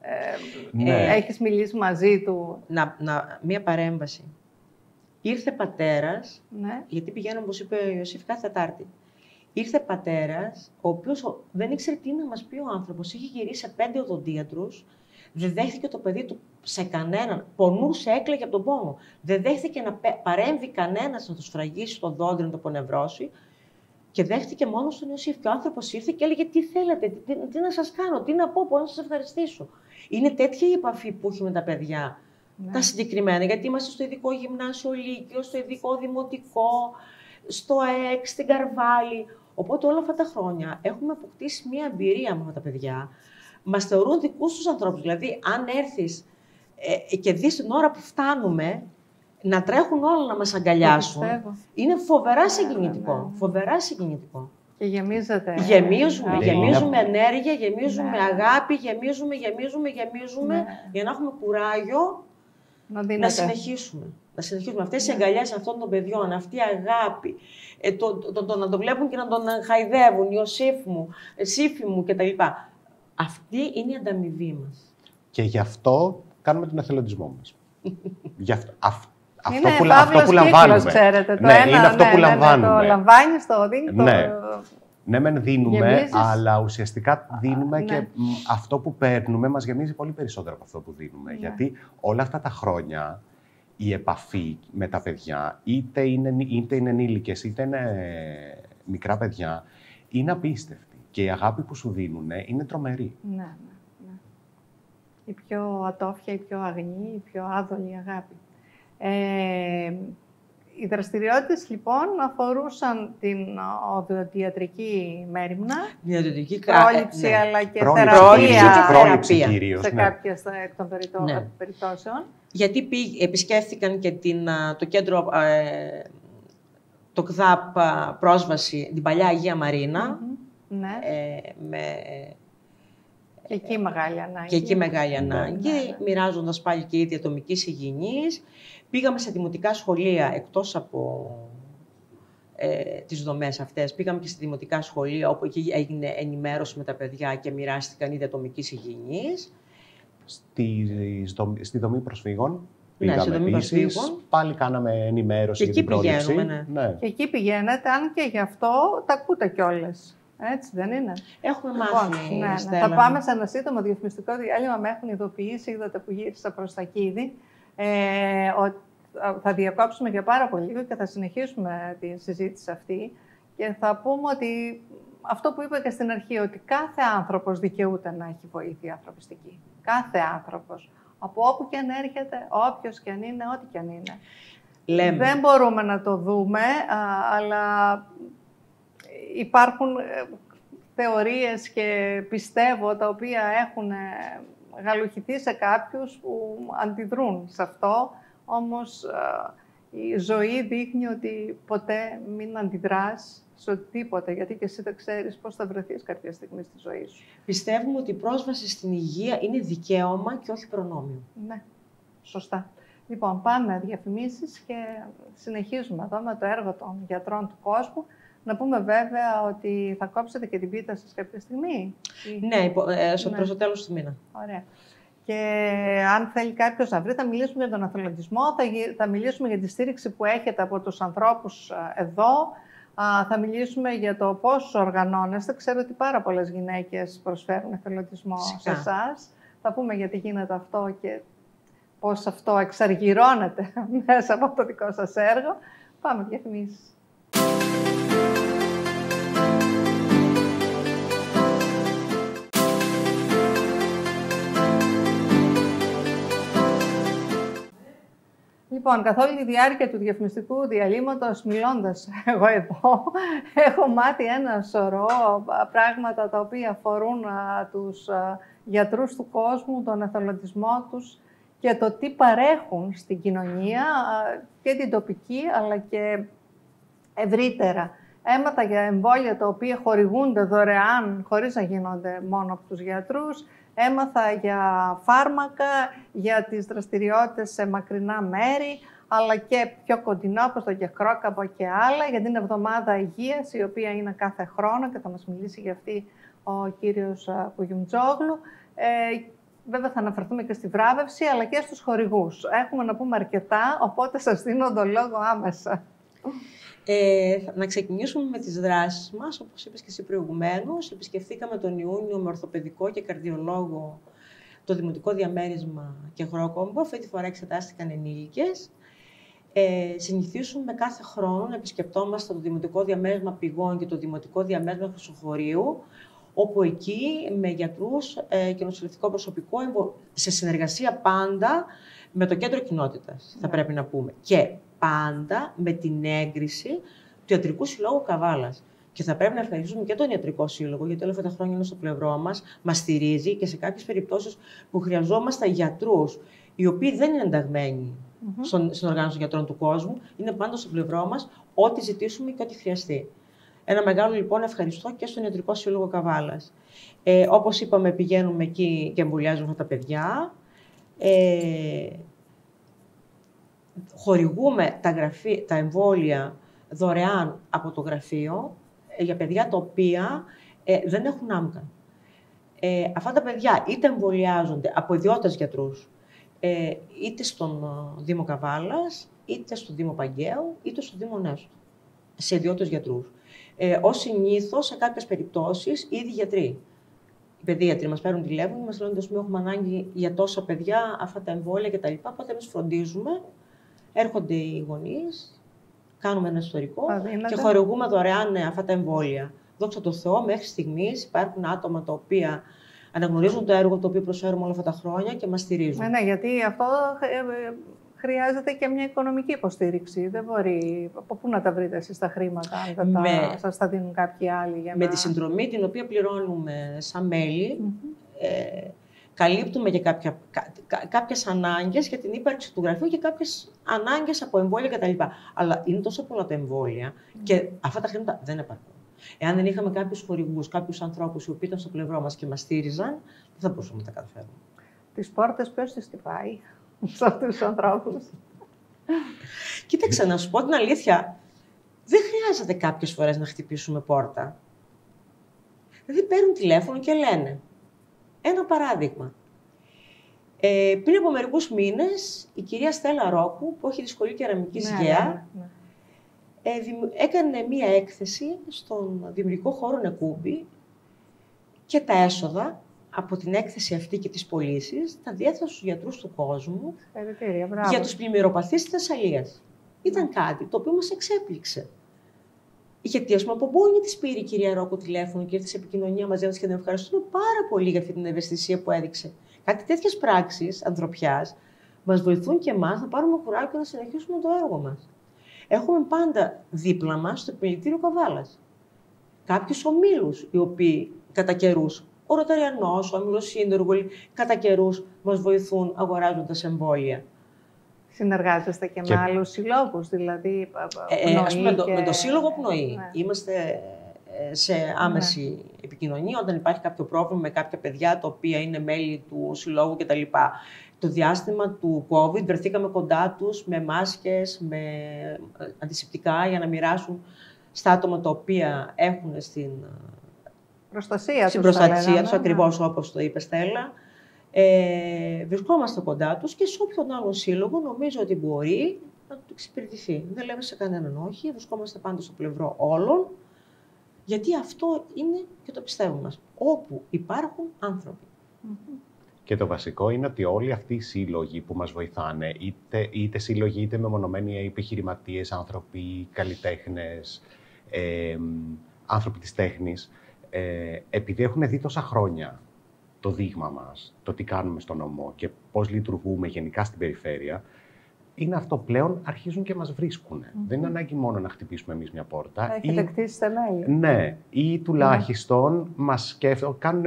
έχεις μιλήσει μαζί του. Μία παρέμβαση. Ήρθε πατέρας, γιατί πηγαίνω, όπως είπε ο Ιωσήφ, κάθε Τετάρτη. Ήρθε πατέρας, ο οποίος δεν ήξερε τι να μας πει ο άνθρωπος. Είχε γυρίσει σε 5 οδοντίατρους, δεν δέχθηκε το παιδί του σε κανέναν. Πονούσε, έκλαιγε από τον πόνο. Δεν δέχθηκε να παρέμβει κανένας να του σφραγίσει το δόντι, να το πονευρώσει. Και δέχτηκε μόνο στον Ιωσήφ. Και ο άνθρωπος ήρθε και έλεγε: Τι θέλετε, τι να σας κάνω, τι να πω, πώς να σας ευχαριστήσω. Είναι τέτοια η επαφή που έχει με τα παιδιά. Τα συγκεκριμένα, γιατί είμαστε στο ειδικό γυμνάσιο Λύκειο, στο ειδικό δημοτικό, στο ΑΕΚ, στην Καρβάλη. Οπότε όλα αυτά τα χρόνια έχουμε αποκτήσει μία εμπειρία με αυτά τα παιδιά. Μας θεωρούν δικούς τους ανθρώπους. Δηλαδή, αν έρθεις και δεις την ώρα που φτάνουμε, να τρέχουν όλα να μας αγκαλιάσουν, είναι φοβερά συγκινητικό. Φοβερά συγκινητικό. Και γεμίζετε. Γεμίζουμε ενέργεια, γεμίζουμε Ναι. αγάπη, γεμίζουμε Ναι. για να έχουμε κουράγιο να συνεχίσουμε. Να συνεχίσουμε. Αυτές οι αγκαλιές αυτών των παιδιών, αυτή η αγάπη, το να το βλέπουν και να τον χαϊδεύουν, Σύφη μου κτλ. Αυτή είναι η ανταμοιβή μας. Και γι' αυτό κάνουμε τον εθελοντισμό μας. Γι' αυτό, Είναι αυτό που λαμβάνουμε. Ξέρετε, το ναι, ένα, είναι αυτό που λαμβάνουμε. Το λαμβάνεις, το δίνει, Ναι, μεν δίνουμε, γεμίζεις. αλλά ουσιαστικά δίνουμε ναι. και αυτό που παίρνουμε μας γεμίζει πολύ περισσότερο από αυτό που δίνουμε. Ναι. Γιατί όλα αυτά τα χρόνια η επαφή με τα παιδιά, είτε είναι ενήλικες, είτε είναι μικρά παιδιά, είναι απίστευτη. Και η αγάπη που σου δίνουν είναι τρομερή. Ναι. Η πιο ατόφια, η πιο αγνή, η πιο άδολη αγάπη. Οι δραστηριότητες λοιπόν αφορούσαν την οδοντιατρική μέριμνα, πρόληψη αλλά και πρόληψη κυρίως, σε κάποιες εκ των περιπτώσεων. Γιατί επισκέφθηκαν και το κέντρο, το ΚΔΑΠ πρόσβαση, την παλιά Αγία Μαρίνα. Ναι. Και εκεί μεγάλη ανάγκη. Και εκεί μεγάλη ανάγκη, μοιράζοντας πάλι και είδη ατομικής υγιεινής. Πήγαμε σε δημοτικά σχολεία, εκτός από τις δομές αυτές. Πήγαμε και σε δημοτικά σχολεία, όπου εκεί έγινε ενημέρωση με τα παιδιά και μοιράστηκαν είδη ατομικής υγιεινής. Στη δομή προσφύγων πήγαμε επίσης. Πάλι κάναμε ενημέρωση και για την πρόληψη. Ναι. Και εκεί πηγαίνετε, αν και γι' αυτό τα ακούτε κιόλας. Έτσι δεν είναι? Έχουμε μάθει. Ναι. Θα πάμε σε ένα σύντομο διαφημιστικό διάλειμμα. Με έχουν ειδοποιήσει, είδατε που γύρισα προς τα Κίδη, ότι θα διακόψουμε για πάρα πολύ λίγο και θα συνεχίσουμε τη συζήτηση αυτή. Και θα πούμε ότι αυτό που είπα και στην αρχή, ότι κάθε άνθρωπος δικαιούται να έχει βοήθεια ανθρωπιστική. Κάθε άνθρωπος. Από όπου και αν έρχεται, όποιος και αν είναι, ό,τι και αν είναι. Λέμε. Δεν μπορούμε να το δούμε, αλλά υπάρχουν θεωρίες και πιστεύω τα οποία έχουν γαλουχηθεί σε κάποιους που αντιδρούν σε αυτό. Όμως η ζωή δείχνει ότι ποτέ μην αντιδράς σε οτιδήποτε, γιατί και εσύ δεν ξέρεις πώς θα βρεθείς κάποια στιγμή στη ζωή σου. Πιστεύουμε ότι η πρόσβαση στην υγεία είναι δικαίωμα και όχι προνόμιο. Ναι, σωστά. Λοιπόν, πάμε διαφημίσεις και συνεχίζουμε εδώ με το έργο των γιατρών του κόσμου. Να πούμε βέβαια ότι θα κόψετε και την πίτα σας κάποια στιγμή. Ναι, προς το τέλος του μήνα. Ωραία. Και αν θέλει κάποιος να βρει, θα μιλήσουμε για τον εθελοντισμό, θα μιλήσουμε για τη στήριξη που έχετε από τους ανθρώπους εδώ, θα μιλήσουμε για το πώς οργανώνεστε. Ξέρω ότι πάρα πολλές γυναίκες προσφέρουν εθελοντισμό σε εσάς. Θα πούμε γιατί γίνεται αυτό και πώς αυτό εξαργυρώνεται μέσα από το δικό σας έργο. Πάμε διαφημίσεις. Λοιπόν, καθ' όλη τη διάρκεια του διαφημιστικού διαλύματος, μιλώντας εγώ εδώ, έχω μάθει ένα σωρό πράγματα τα οποία αφορούν τους γιατρούς του κόσμου, τον εθελοντισμό τους και το τι παρέχουν στην κοινωνία και την τοπική αλλά και ευρύτερα. Έμαθα για εμβόλια τα οποία χορηγούνται δωρεάν, χωρίς να γίνονται μόνο από τους γιατρούς. Έμαθα για φάρμακα, για τις δραστηριότητες σε μακρινά μέρη, αλλά και πιο κοντινό, όπως το Γεκρόκαμπο και άλλα, για την Εβδομάδα Υγείας, η οποία είναι κάθε χρόνο και θα μας μιλήσει για αυτή ο κύριος Κουγιουμτζόγλου. Βέβαια θα αναφερθούμε και στη βράβευση, αλλά και στους χορηγούς. Έχουμε να πούμε αρκετά, οπότε σας δίνω τον λόγο άμεσα. Να ξεκινήσουμε με τις δράσεις μας. Όπως είπες και εσύ προηγουμένως, επισκεφθήκαμε τον Ιούνιο με ορθοπαιδικό και καρδιολόγο το Δημοτικό Διαμέρισμα Γεκρόκαμπο. Αυτή τη φορά εξετάστηκαν ενήλικες. Συνηθίζουμε κάθε χρόνο να επισκεπτόμαστε το Δημοτικό Διαμέρισμα Πηγών και το Δημοτικό Διαμέρισμα Χρυσοχωρίου, όπου εκεί με γιατρούς και νοσηλευτικό προσωπικό, σε συνεργασία πάντα με το Κέντρο Κοινότητας, θα πρέπει να πούμε. Και πάντα με την έγκριση του Ιατρικού Συλλόγου Καβάλας. Και θα πρέπει να ευχαριστούμε και τον Ιατρικό Σύλλογο, γιατί όλα αυτά τα χρόνια είναι στο πλευρό μας, μας στηρίζει και σε κάποιες περιπτώσεις που χρειαζόμαστε γιατρούς, οι οποίοι δεν είναι ενταγμένοι στην Οργάνωση Γιατρών του Κόσμου, είναι πάντα στο πλευρό μας, ό,τι ζητήσουμε και ό,τι χρειαστεί. Ένα μεγάλο λοιπόν ευχαριστώ και στον Ιατρικό Σύλλογο Καβάλας. Όπως είπαμε, πηγαίνουμε εκεί και εμβολιάζουμε αυτά τα παιδιά. Χορηγούμε τα εμβόλια δωρεάν από το γραφείο για παιδιά τα οποία δεν έχουν άμκα. Αυτά τα παιδιά είτε εμβολιάζονται από ιδιώτες γιατρούς, είτε στον Δήμο Καβάλας, είτε στον Δήμο Παγκαίου, είτε στον Δήμο Νέστου, σε ιδιώτες γιατρούς. Ως συνήθως, σε κάποιες περιπτώσεις, οι ίδιοι γιατροί. Οι παιδίατροι μας παίρνουν τηλέφωνο, μας λένε ότι έχουμε ανάγκη για τόσα παιδιά, αυτά τα εμβόλια κτλ. Οπότε εμείς φροντίζουμε, έρχονται οι γονείς, κάνουμε ένα ιστορικό και χορηγούμε δωρεάν αυτά τα εμβόλια. Δόξα τω Θεώ, μέχρι στιγμής υπάρχουν άτομα τα οποία αναγνωρίζουν το έργο το οποίο προσφέρουμε όλα αυτά τα χρόνια και μας στηρίζουν. Ναι, γιατί αυτό χρειάζεται και μια οικονομική υποστήριξη. Δεν μπορεί. Από πού να τα βρείτε εσείς τα χρήματα, αν δεν σας τα δίνουν κάποιοι άλλοι. Με τη συνδρομή την οποία πληρώνουμε σαν μέλη, καλύπτουμε και κάποιες ανάγκες για την ύπαρξη του γραφείου και κάποιες ανάγκες από εμβόλια κτλ. Αλλά είναι τόσο πολλά τα εμβόλια και αυτά τα χρήματα δεν επαρκούν. Εάν δεν είχαμε κάποιους χορηγούς, κάποιους ανθρώπους οι οποίοι ήταν στο πλευρό μας και μας στήριζαν, δεν θα μπορούσαμε να τα καταφέρουμε. Τις πόρτες ποιος τις χτυπάει σε αυτούς τους ανθρώπους? Κοίταξε, να σου πω την αλήθεια, δεν χρειάζεται κάποιες φορές να χτυπήσουμε πόρτα. Δηλαδή παίρνουν τηλέφωνο και λένε. Ένα παράδειγμα. Πριν από μερικούς μήνες, η κυρία Στέλλα Ρόκου, που έχει τη Σχολή Κεραμικής ΓΕΑ, έκανε μία έκθεση στον δημιουργικό χώρο Νεκούμπη και τα έσοδα από την έκθεση αυτή και τις πωλήσεις τα διέθεσε στους γιατρούς του κόσμου για τους πλημμυροπαθείς της Θεσσαλίας. Ήταν κάτι το οποίο μας εξέπληξε. Γιατί, ας πούμε, από μόνη της πήρε η κυρία Ρόκου τηλέφωνο και ήρθε σε επικοινωνία μαζί μας και την ευχαριστούμε πάρα πολύ για αυτή την ευαισθησία που έδειξε. Κάτι τέτοιες πράξεις ανθρωπιάς μας βοηθούν και εμάς να πάρουμε κουράγιο και να συνεχίσουμε το έργο μας. Έχουμε πάντα δίπλα μας στο επιμελητήριο Καβάλας κάποιους ομίλους, οι οποίοι κατά καιρούς, ο Ρωταριανός, ο Όμιλος Σύνδεργολη, κατά καιρούς μας βοηθούν αγοράζοντας εμβόλια. Συνεργάζεστε και με άλλους συλλόγους, δηλαδή ας πούμε, με το Σύλλογο Πνοή. Ναι. Είμαστε σε άμεση επικοινωνία όταν υπάρχει κάποιο πρόβλημα με κάποια παιδιά τα οποία είναι μέλη του συλλόγου κτλ. Το διάστημα του COVID βρεθήκαμε κοντά τους με μάσκες, με αντισηπτικά για να μοιράσουν στα άτομα τα οποία έχουν στην προστασία τους, ακριβώς όπως το είπε Στέλλα. Βρισκόμαστε κοντά τους και σε όποιον άλλο σύλλογο νομίζω ότι μπορεί να του εξυπηρετηθεί. Δεν λέμε σε κανέναν όχι, βρισκόμαστε πάντα στο πλευρό όλων, γιατί αυτό είναι και το πιστεύουμε μας. Όπου υπάρχουν άνθρωποι. Και το βασικό είναι ότι όλοι αυτοί οι σύλλογοι που μας βοηθάνε, είτε σύλλογοι είτε μεμονωμένοι επιχειρηματίες, άνθρωποι, καλλιτέχνες, άνθρωποι της τέχνης, επειδή έχουν δει τόσα χρόνια το δείγμα μας, το τι κάνουμε στον νομό και πώς λειτουργούμε γενικά στην περιφέρεια, είναι αυτό πλέον αρχίζουν και μας βρίσκουν. Δεν είναι ανάγκη μόνο να χτυπήσουμε εμείς μια πόρτα. Έχετε κτίσει θεμέλια. Ναι, ή τουλάχιστον μας σκέφτονται, κάνουν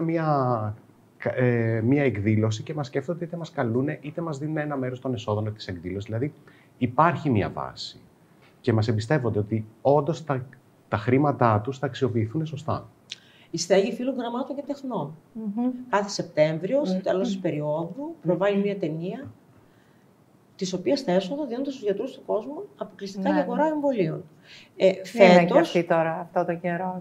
μια εκδήλωση και μας σκέφτονται είτε μας καλούν είτε μας δίνουν ένα μέρος των εσόδων της εκδήλωσης. Δηλαδή υπάρχει μια βάση και μας εμπιστεύονται ότι όντως τα χρήματά τους θα αξιοποιηθούν σωστά. Η Στέγη Φίλων Γραμμάτων και Τεχνών. Κάθε Σεπτέμβριο, στο τέλος της περίοδου, προβάλλει μια ταινία, τις οποίες τα έσοδα δίνονται στους γιατρούς του κόσμου αποκλειστικά για αγορά εμβολίων. Είναι και αυτή τώρα, αυτό το καιρό.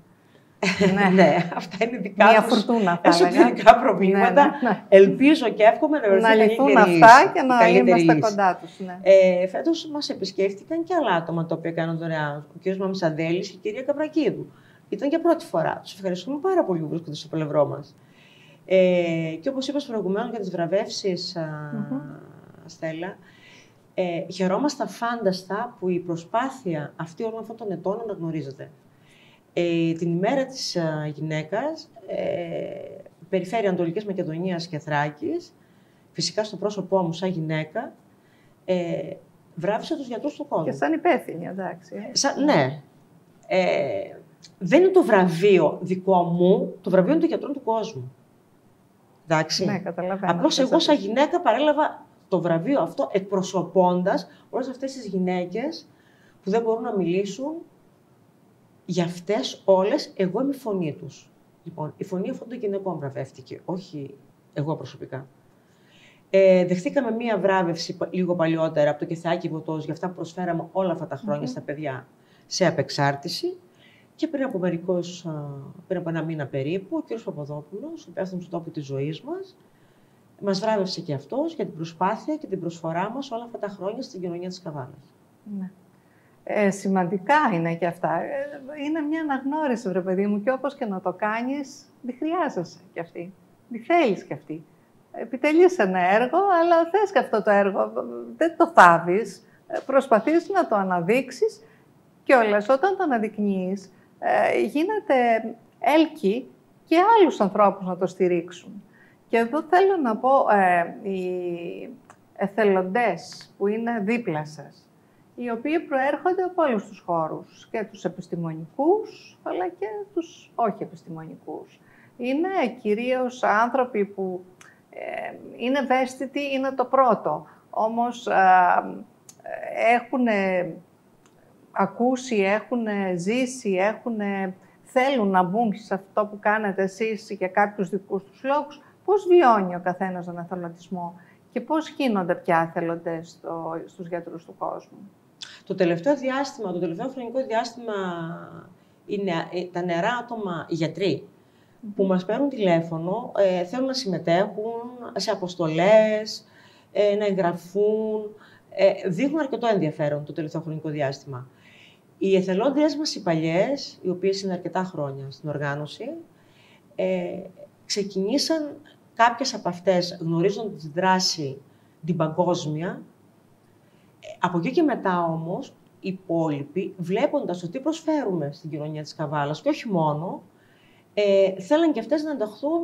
Ναι, αυτά είναι δικά μια τους φουρτούνα, εσωτερικά προβλήματα. Ελπίζω και εύχομαι να λυθούν αυτά και να είμαστε κοντά τους. Φέτος μας επισκέφτηκαν και άλλα άτομα τα οποία κάνουν δωρεάν. Ο κ. Μαμισαδέλης και η κυρία Καπρακίδου. Ήταν για πρώτη φορά. Τους ευχαριστούμε πάρα πολύ που βρίσκονται στο πλευρό μας. Και όπως είπες προηγουμένως για τις βραβεύσεις, Στέλλα, χαιρόμαστε φάνταστα που η προσπάθεια αυτή όλων αυτών των ετών αναγνωρίζεται. Την ημέρα της γυναίκας, Περιφέρεια Ανατολικής Μακεδονίας και Θράκης, φυσικά στο πρόσωπό μου σαν γυναίκα, βράβευσε τους γιατρούς του κόσμου. Και σαν υπεύθυνη, εντάξει. Ναι. Δεν είναι το βραβείο δικό μου, το βραβείο είναι των γιατρών του κόσμου. Εντάξει. Ναι, καταλαβαίνω. Απλώς εγώ σαν γυναίκα παρέλαβα το βραβείο αυτό εκπροσωπώντας όλες αυτές τις γυναίκες που δεν μπορούν να μιλήσουν για αυτές όλες, εγώ είμαι η φωνή τους. Λοιπόν, η φωνή αυτών των γυναικών βραβεύτηκε, όχι εγώ προσωπικά. Δεχτήκαμε μία βράβευση λίγο παλιότερα από το Κεθάκι Βοτός για αυτά που προσφέραμε όλα αυτά τα χρόνια στα παιδιά σε απεξάρτηση. Και πριν από ένα μήνα περίπου, ο κ. Παπαδόπουλος, υπεύθυνος του τόπου της ζωής μας βράβευσε και αυτός για την προσπάθεια και την προσφορά μας όλα αυτά τα χρόνια στην κοινωνία της Καβάλας. Ναι. Σημαντικά είναι και αυτά. Είναι μια αναγνώριση, βρε παιδί μου, και όπως και να το κάνεις, τη χρειάζεσαι κι αυτή. Τη θέλεις κι αυτή. Επιτελείς ένα έργο, αλλά θες και αυτό το έργο. Δεν το θάβεις. Προσπαθείς να το αναδείξεις κιόλας. Όταν το αναδεικνύεις, γίνεται έλκει και άλλους ανθρώπους να το στηρίξουν. Και εδώ θέλω να πω, οι εθελοντές που είναι δίπλα σας, οι οποίοι προέρχονται από όλους τους χώρους, και τους επιστημονικούς, αλλά και τους όχι επιστημονικούς. Είναι κυρίως άνθρωποι που είναι ευαίσθητοι, είναι το πρώτο. Όμως έχουν ακούσει, έχουν ζήσει, θέλουν να μπουν σε αυτό που κάνετε εσείς για κάποιους δικούς τους λόγους. Πώς βιώνει ο καθένας τον εθελοντισμό και πώς γίνονται πια εθελοντές στους γιατρούς του κόσμου? Το τελευταίο χρονικό διάστημα, τα νεαρά άτομα, οι γιατροί, που μας παίρνουν τηλέφωνο, θέλουν να συμμετέχουν σε αποστολές, να εγγραφούν, δείχνουν αρκετό ενδιαφέρον το τελευταίο χρονικό διάστημα. Οι εθελόντριες μας, οι παλιές, οι οποίες είναι αρκετά χρόνια στην οργάνωση, ξεκινήσαν κάποιες από αυτές, γνωρίζοντας τη δράση την παγκόσμια. Από εκεί και μετά όμως, οι υπόλοιποι, βλέποντας το τι προσφέρουμε στην κοινωνία της Καβάλας και όχι μόνο, θέλαν και αυτές να ενταχθούν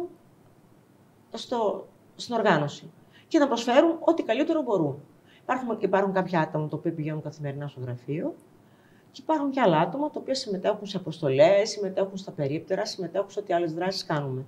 στην οργάνωση και να προσφέρουν ό,τι καλύτερο μπορούν. Υπάρχουν κάποια άτομα τα οποία πηγαίνουν καθημερινά στο γραφείο και υπάρχουν και άλλα άτομα τα οποία συμμετέχουν σε αποστολές, συμμετέχουν στα περίπτερα, συμμετέχουν σε ό,τι άλλες δράσεις κάνουμε.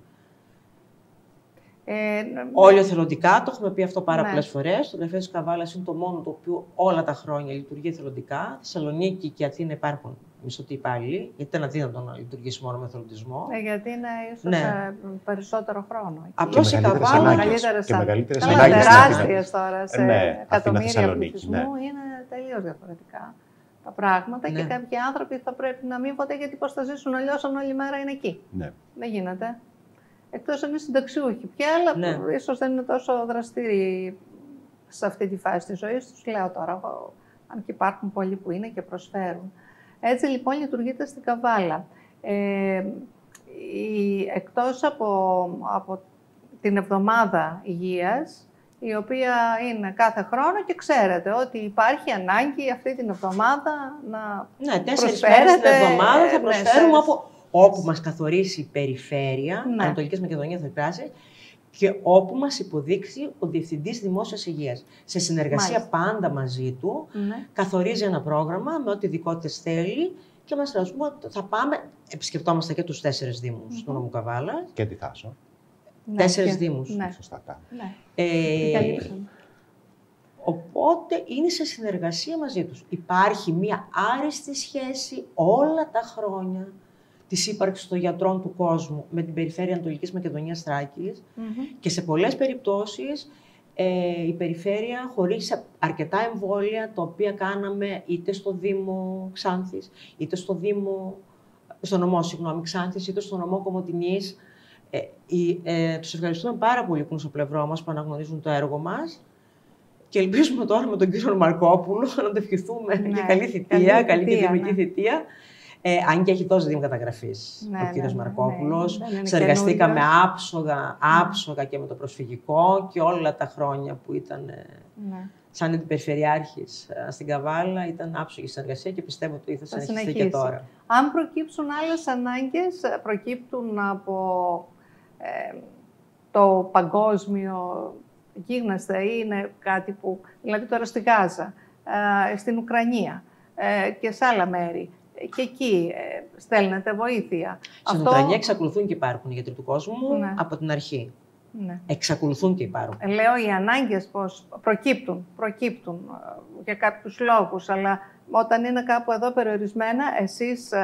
Όλοι εθελοντικά, το έχουμε πει αυτό πάρα πολλές φορές. Το γραφείο της Καβάλας είναι το μόνο το οποίο όλα τα χρόνια λειτουργεί εθελοντικά. Θεσσαλονίκη και Αθήνα υπάρχουν μισθωτοί υπάλληλοι, γιατί είναι αδύνατο να λειτουργήσει μόνο με εθελοντισμό. Γιατί είναι ίσως περισσότερο χρόνο. Απλώς η Καβάλα και μεγαλύτερες ανάγκες. Τεράστιες τώρα σε εκατομμύρια πληθυσμού ναι. είναι τελείως διαφορετικά τα πράγματα και κάποιοι άνθρωποι θα πρέπει να μην ποτέ, γιατί πώς θα ζήσουν αλλιώς αν όλη μέρα είναι εκεί. Ναι. Δεν γίνεται. Εκτός αν είναι συνταξιούχοι πια, αλλά ίσως δεν είναι τόσο δραστήριοι σε αυτή τη φάση της ζωής τους. Λέω τώρα, αν και υπάρχουν πολλοί που είναι και προσφέρουν. Έτσι λοιπόν λειτουργείται στην Καβάλα. Εκτός από την εβδομάδα υγείας, η οποία είναι κάθε χρόνο και ξέρετε ότι υπάρχει ανάγκη αυτή την εβδομάδα να προσφέρετε. 4 μέρες την εβδομάδα θα προσφέρουμε όπου μας καθορίσει η περιφέρεια, Ανατολικής Μακεδονίας θα υπράσει, και όπου μας υποδείξει ο Διευθυντής Δημόσιας Υγείας. Σε συνεργασία πάντα μαζί του, καθορίζει ένα πρόγραμμα με ό,τι ειδικότητες θέλει και μας λέει, θα πάμε, επισκεπτόμαστε και τους 4 δήμους του νομού Καβάλα. Και τη Θάσο. 4 δήμους. Σωστά. Οπότε είναι σε συνεργασία μαζί τους. Υπάρχει μία άριστη σχέση όλα τα χρόνια της ύπαρξης των γιατρών του κόσμου με την περιφέρεια Ανατολικής Μακεδονίας Θράκης και σε πολλές περιπτώσεις η περιφέρεια χωρίς αρκετά εμβόλια τα οποία κάναμε είτε στο Δήμο Ξάνθης, είτε στο νομό Ξάνθης, είτε στο νομό Κομοτηνής. Τους ευχαριστούμε πάρα πολύ που είναι στο πλευρό μας, που αναγνωρίζουν το έργο μας και ελπίζουμε τώρα με τον κύριο Μαρκόπουλο να το ευχηθούμε για καλή θητεία, καλή και δημιουργική θητεία. Αν και έχει δώσει δήμο καταγραφής ο κύριος Μαρκόπουλος. Συνεργαστήκαμε άψογα και με το προσφυγικό και όλα τα χρόνια που ήταν σαν αντιπεριφερειάρχης στην Καβάλα ήταν άψογη συνεργασία και πιστεύω ότι θα συνεχιστεί και τώρα. Αν προκύψουν άλλες ανάγκες, προκύπτουν από το παγκόσμιο γίγνεσθε ή είναι κάτι που, δηλαδή τώρα στη Γάζα, στην Ουκρανία και σε άλλα μέρη, και εκεί στέλνετε βοήθεια. Στην Ουκρανία εξακολουθούν και υπάρχουν οι γιατροί του κόσμου από την αρχή. Εξακολουθούν και υπάρχουν. Λέω οι ανάγκες πώς προκύπτουν για κάποιους λόγους, αλλά όταν είναι κάπου εδώ περιορισμένα, εσείς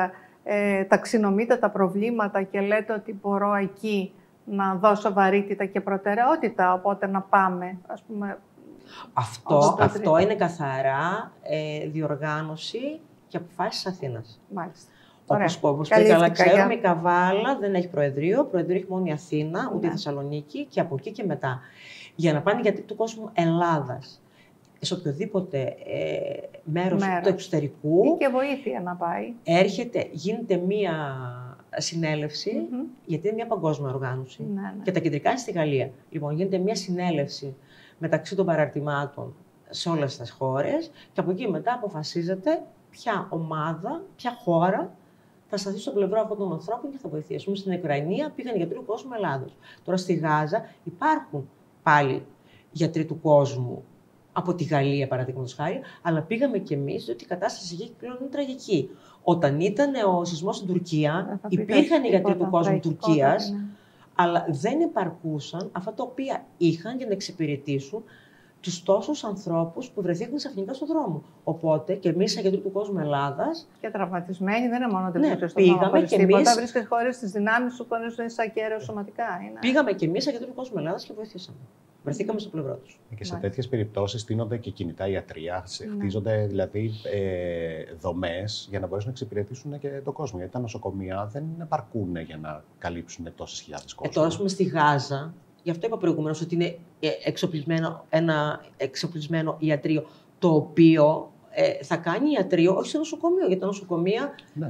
ταξινομείτε τα προβλήματα και λέτε ότι μπορώ εκεί να δώσω βαρύτητα και προτεραιότητα, οπότε να πάμε, ας πούμε... Αυτό είναι καθαρά διοργάνωση και αποφάσεις της Αθήνας. Μάλιστα. Όπως πολύ καλά ξέρουμε, η Καβάλα δεν έχει προεδρείο. Προεδρείο έχει μόνο η Αθήνα, ούτε η Θεσσαλονίκη, και από εκεί και μετά. Για να πάνε γιατί του κόσμου Ελλάδας, σε οποιοδήποτε μέρος του εξωτερικού. Ή και βοήθεια να πάει. Γίνεται μία συνέλευση, γιατί είναι μια παγκόσμια οργάνωση. Και τα κεντρικά είναι στη Γαλλία. Λοιπόν, γίνεται μία συνέλευση μεταξύ των παραρτημάτων σε όλες τις χώρες και από εκεί μετά αποφασίζεται ποια ομάδα, ποια χώρα θα σταθεί στο πλευρό αυτών των ανθρώπων και θα βοηθήσει. Στην Ουκρανία πήγαν γιατροί του κόσμου Ελλάδος. Τώρα στη Γάζα υπάρχουν πάλι γιατροί του κόσμου από τη Γαλλία, παραδείγματος χάρη, αλλά πήγαμε κι εμείς, διότι η κατάσταση εκεί πλέον είναι τραγική. Όταν ήταν ο σεισμός στην Τουρκία, υπήρχαν οι γιατροί του κόσμου Τουρκίας, αλλά δεν υπαρκούσαν αυτά τα οποία είχαν για να εξυπηρετήσουν τους τόσους ανθρώπους που βρεθήκαν ξαφνικά στον δρόμο. Οπότε και εμείς, σαν γιατροί του κόσμου Ελλάδας. Και τραυματισμένοι, δεν είναι μόνο ότι πήγαμε και εμείς. Όταν βρίσκεσαι χωρίς τις δυνάμεις σου, που είσαι ακέραιος σωματικά. Πήγαμε και εμείς, σαν γιατροί του κόσμου Ελλάδας, και βοηθήσαμε. Βρεθήκαμε στο πλευρό τους. Και σε τέτοιες περιπτώσεις στείνονται και κινητά ιατρεία, χτίζονται δηλαδή δομές για να μπορέσουν να εξυπηρετήσουν και τον κόσμο. Γιατί τα νοσοκομεία δεν επαρκούν για να καλύψουν τόσες χιλιάδες κόσμο. Τώρα, ας πούμε, στη Γάζα. Γι' αυτό είπα προηγουμένως ότι είναι ένα εξοπλισμένο ιατρείο, το οποίο θα κάνει ιατρείο όχι στο νοσοκομείο, γιατί τα νοσοκομεία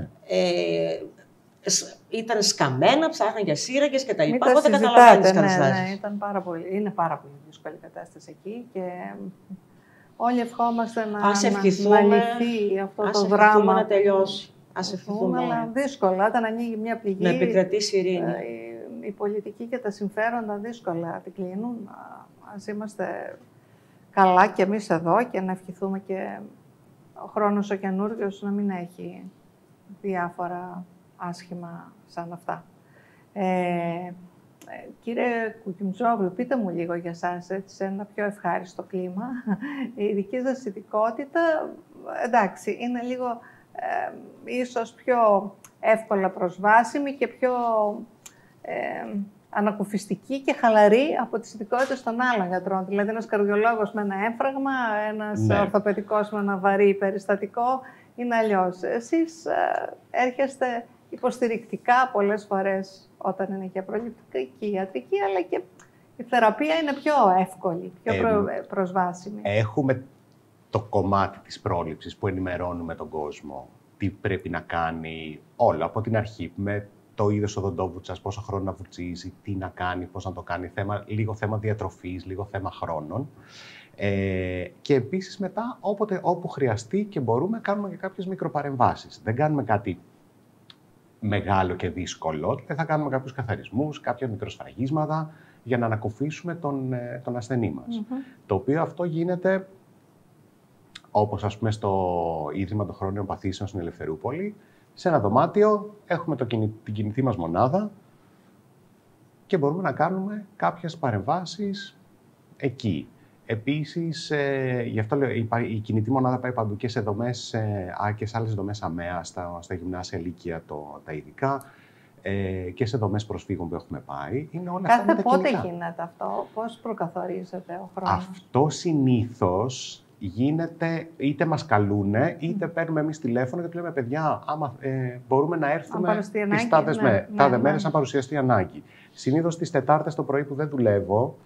ήταν σκαμμένα, ψάχναν για σύραγγες και τα λοιπά. Οπότε καταλαβαίνεις τις καταστάσεις. Είναι πάρα πολύ δύσκολη η κατάσταση εκεί και όλοι ευχόμαστε να λυθεί αυτό το δράμα. Να τελειώσει. Ας ευχηθούμε. Αλλά δύσκολα, όταν ανοίγει μια πληγή. Να επικρατήσει ειρήνη. Η πολιτική και τα συμφέροντα δύσκολα την κλείνουν. Ας είμαστε καλά κι εμείς εδώ και να ευχηθούμε και ο χρόνος ο καινούριος να μην έχει διάφορα άσχημα σαν αυτά. Κύριε Κουκιμτζόγλου, πείτε μου λίγο για εσάς, σε ένα πιο ευχάριστο κλίμα. Η δική σας ειδικότητα, εντάξει, είναι λίγο ίσως πιο εύκολα προσβάσιμη και πιο ανακουφιστική και χαλαρή από τις ειδικότητες των άλλων γιατρών. Δηλαδή, ένας καρδιολόγος με ένα έμφραγμα, ένας ορθοπαιδικός με ένα βαρύ περιστατικό, είναι αλλιώς. Εσείς έρχεστε υποστηρικτικά πολλές φορές όταν είναι και προληπτική ιατρική, αλλά και η θεραπεία είναι πιο εύκολη, πιο προσβάσιμη. Έχουμε το κομμάτι της πρόληψης που ενημερώνουμε τον κόσμο. Τι πρέπει να κάνει όλο από την αρχή, με το είδος οδοντόβουτσας, πόσο χρόνο να βουτσίζει, τι να κάνει, πώς να το κάνει, λίγο θέμα διατροφής, λίγο θέμα χρόνων. Και επίσης μετά, όπου χρειαστεί και μπορούμε, κάνουμε και κάποιες μικροπαρεμβάσεις. Δεν κάνουμε κάτι μεγάλο και δύσκολο, δεν θα κάνουμε κάποιους καθαρισμούς, κάποια μικροσφραγίσματα για να ανακουφίσουμε τον ασθενή μας. Το οποίο αυτό γίνεται, όπως ας πούμε στο Ίδρυμα των Χρόνιων Παθήσεων στην Ελευθερούπολη, σε ένα δωμάτιο έχουμε την κινητή μας μονάδα και μπορούμε να κάνουμε κάποιες παρεμβάσεις εκεί. Επίσης, γι' αυτό λέω, η κινητή μονάδα πάει παντού και σε δομές και σε άλλες δομές ΑΜΕΑ, στα γυμνάσια λύκεια τα ειδικά, και σε δομές προσφύγων που έχουμε πάει. Είναι όλα αυτά Κάθε πότε γίνεται αυτό, πώς προκαθορίζεται ο χρόνος? Αυτό συνήθως γίνεται, είτε μας καλούνε, είτε παίρνουμε εμείς τηλέφωνο και του λέμε, παιδιά, άμα μπορούμε να έρθουμε τις τάδε μέρες αν παρουσιαστεί ανάγκη. Συνήθως τις Τετάρτες το πρωί που δεν δουλεύω,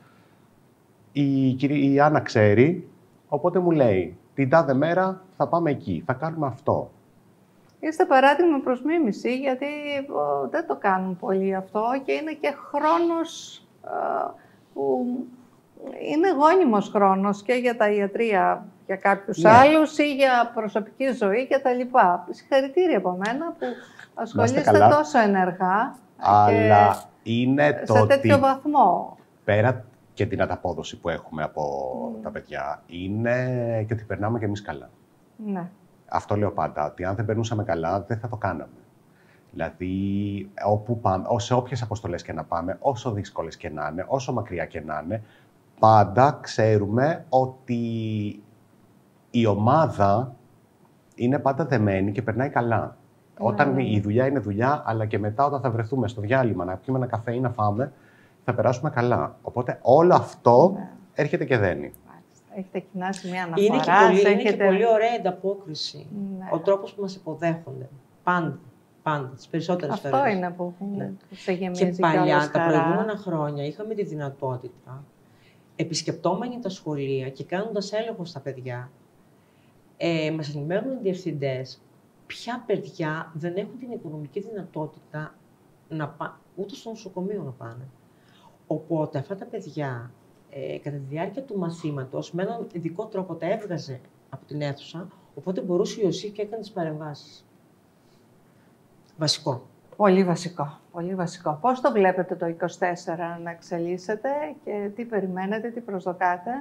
η Άννα ξέρει, οπότε μου λέει, την τάδε μέρα θα πάμε εκεί, θα κάνουμε αυτό. Είστε παράδειγμα προς μίμηση, γιατί δεν το κάνουν πολύ αυτό και είναι και χρόνος που είναι γόνιμος χρόνος και για τα ιατρεία για κάποιους άλλους ή για προσωπική ζωή κτλ. Συγχαρητήρια από μένα που ασχολείστε τόσο ενεργά. Αλλά και είναι σε τέτοιο βαθμό. Πέρα και την ανταπόδοση που έχουμε από τα παιδιά, είναι και ότι περνάμε και εμείς καλά. Ναι. Αυτό λέω πάντα, ότι αν δεν περνούσαμε καλά, δεν θα το κάναμε. Δηλαδή, όπου πάμε, σε όποιες αποστολές και να πάμε, όσο δύσκολες και να είναι, όσο μακριά και να είναι, πάντα ξέρουμε ότι η ομάδα είναι πάντα δεμένη και περνάει καλά. Όταν η δουλειά είναι δουλειά, αλλά και μετά όταν θα βρεθούμε στο διάλειμμα να πιούμε ένα καφέ ή να φάμε, θα περάσουμε καλά. Οπότε όλο αυτό έρχεται και δένει. Έχετε κοινά σημεία αναφοράς. Είναι και πολύ ωραία ανταπόκριση. Ο τρόπος που μας υποδέχονται. Πάντα, τις περισσότερες φορές. Αυτό είναι που σε γεμίζει και παλιά, τα προηγούμενα χρόνια, είχαμε τη δυνατότητα, επισκεπτόμενοι τα σχολεία και κάνοντας έλεγχο στα παιδιά, μας ενημέρωναν οι διευθυντές ποια παιδιά δεν έχουν την οικονομική δυνατότητα ούτε στο νοσοκομείο να πάνε. Οπότε αυτά τα παιδιά, κατά τη διάρκεια του μαθήματος, με έναν ειδικό τρόπο τα έβγαζε από την αίθουσα, οπότε μπορούσε η ΟΣΥ και έκανε τις παρεμβάσεις. Βασικό. Πολύ βασικό. Πολύ βασικό. Πώς το βλέπετε το 24 να εξελίσσεται και τι περιμένετε, τι προσδοκάτε?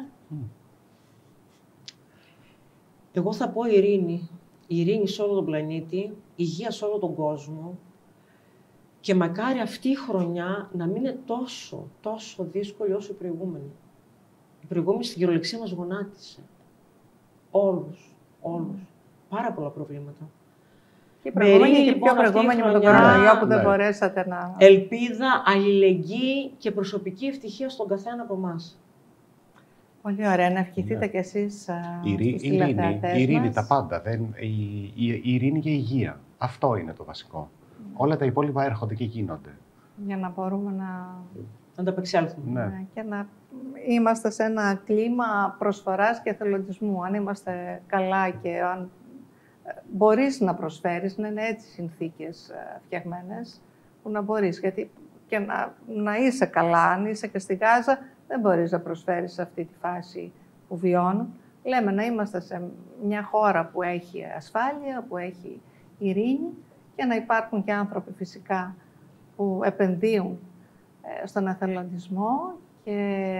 Εγώ θα πω ειρήνη. Ειρήνη σε όλο τον πλανήτη, υγεία σε όλο τον κόσμο και μακάρι αυτή η χρονιά να μην είναι τόσο δύσκολη όσο η προηγούμενη. Η προηγούμενη στην κυριολεξία μας γονάτισε. Όλους. Πάρα πολλά προβλήματα. Και η προηγούμενη και πιο προηγούμενη με τον κορονοϊό που δεν μπορέσατε να... Ελπίδα, αλληλεγγύη και προσωπική ευτυχία στον καθένα από εμάς. Πολύ ωραία. Να ευχηθείτε κι εσείς στους τηλεθεατές μας. Ειρήνη, τα πάντα. Η ειρήνη και η υγεία. Αυτό είναι το βασικό. Όλα τα υπόλοιπα έρχονται και γίνονται. Για να μπορούμε να τα απεξέλθουμε. Ναι. Και να είμαστε σε ένα κλίμα προσφοράς και εθελοντισμού. Αν είμαστε καλά και αν μπορείς να προσφέρεις, να είναι έτσι συνθήκες φτιαγμένες, που να μπορείς. Γιατί και να είσαι καλά, αν είσαι και στη Γάζα, δεν μπορείς να προσφέρεις σε αυτή τη φάση που βιώνουν. Λέμε να είμαστε σε μια χώρα που έχει ασφάλεια, που έχει ειρήνη και να υπάρχουν και άνθρωποι φυσικά που επενδύουν στον εθελοντισμό και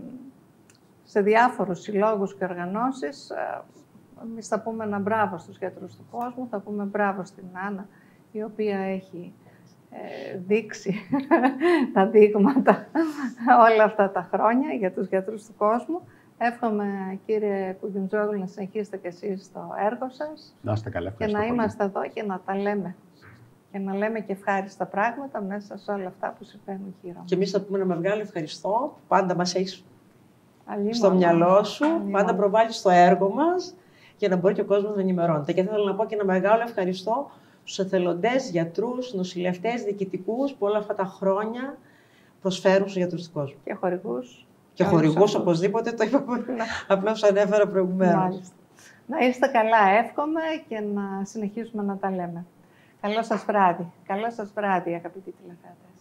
σε διάφορους συλλόγους και οργανώσεις. Εμείς θα πούμε ένα μπράβο στους γιατρούς του κόσμου, θα πούμε μπράβο στην Άννα, η οποία έχει δείξει τα δείγματα όλα αυτά τα χρόνια για τους γιατρούς του κόσμου. Εύχομαι, κύριε Κουγιουντζόγλου, να συνεχίσετε κι εσείς το έργο σας. Να είστε καλά, και να είμαστε εδώ και να τα λέμε. Και να λέμε και ευχάριστα πράγματα μέσα σε όλα αυτά που συμβαίνουν γύρω μας. Και εμείς θα πούμε ένα μεγάλο ευχαριστώ. Πάντα μας έχεις στο μυαλό σου, πάντα προβάλλεις το έργο μας για να μπορεί και ο κόσμος να ενημερώνεται. Και θέλω να πω και ένα μεγάλο ευχαριστώ στους εθελοντές, γιατρούς, νοσηλευτές, διοικητικούς που όλα αυτά τα χρόνια προσφέρουν στους γιατρούς του κόσμου. Και χορηγούς. Και χορηγούς οπωσδήποτε, το είπα απλώς ανέφερα προηγουμένως. Να είστε καλά, εύχομαι, και να συνεχίσουμε να τα λέμε. Καλό σας βράδυ. Καλό σας βράδυ, αγαπητοί τηλεθεατές.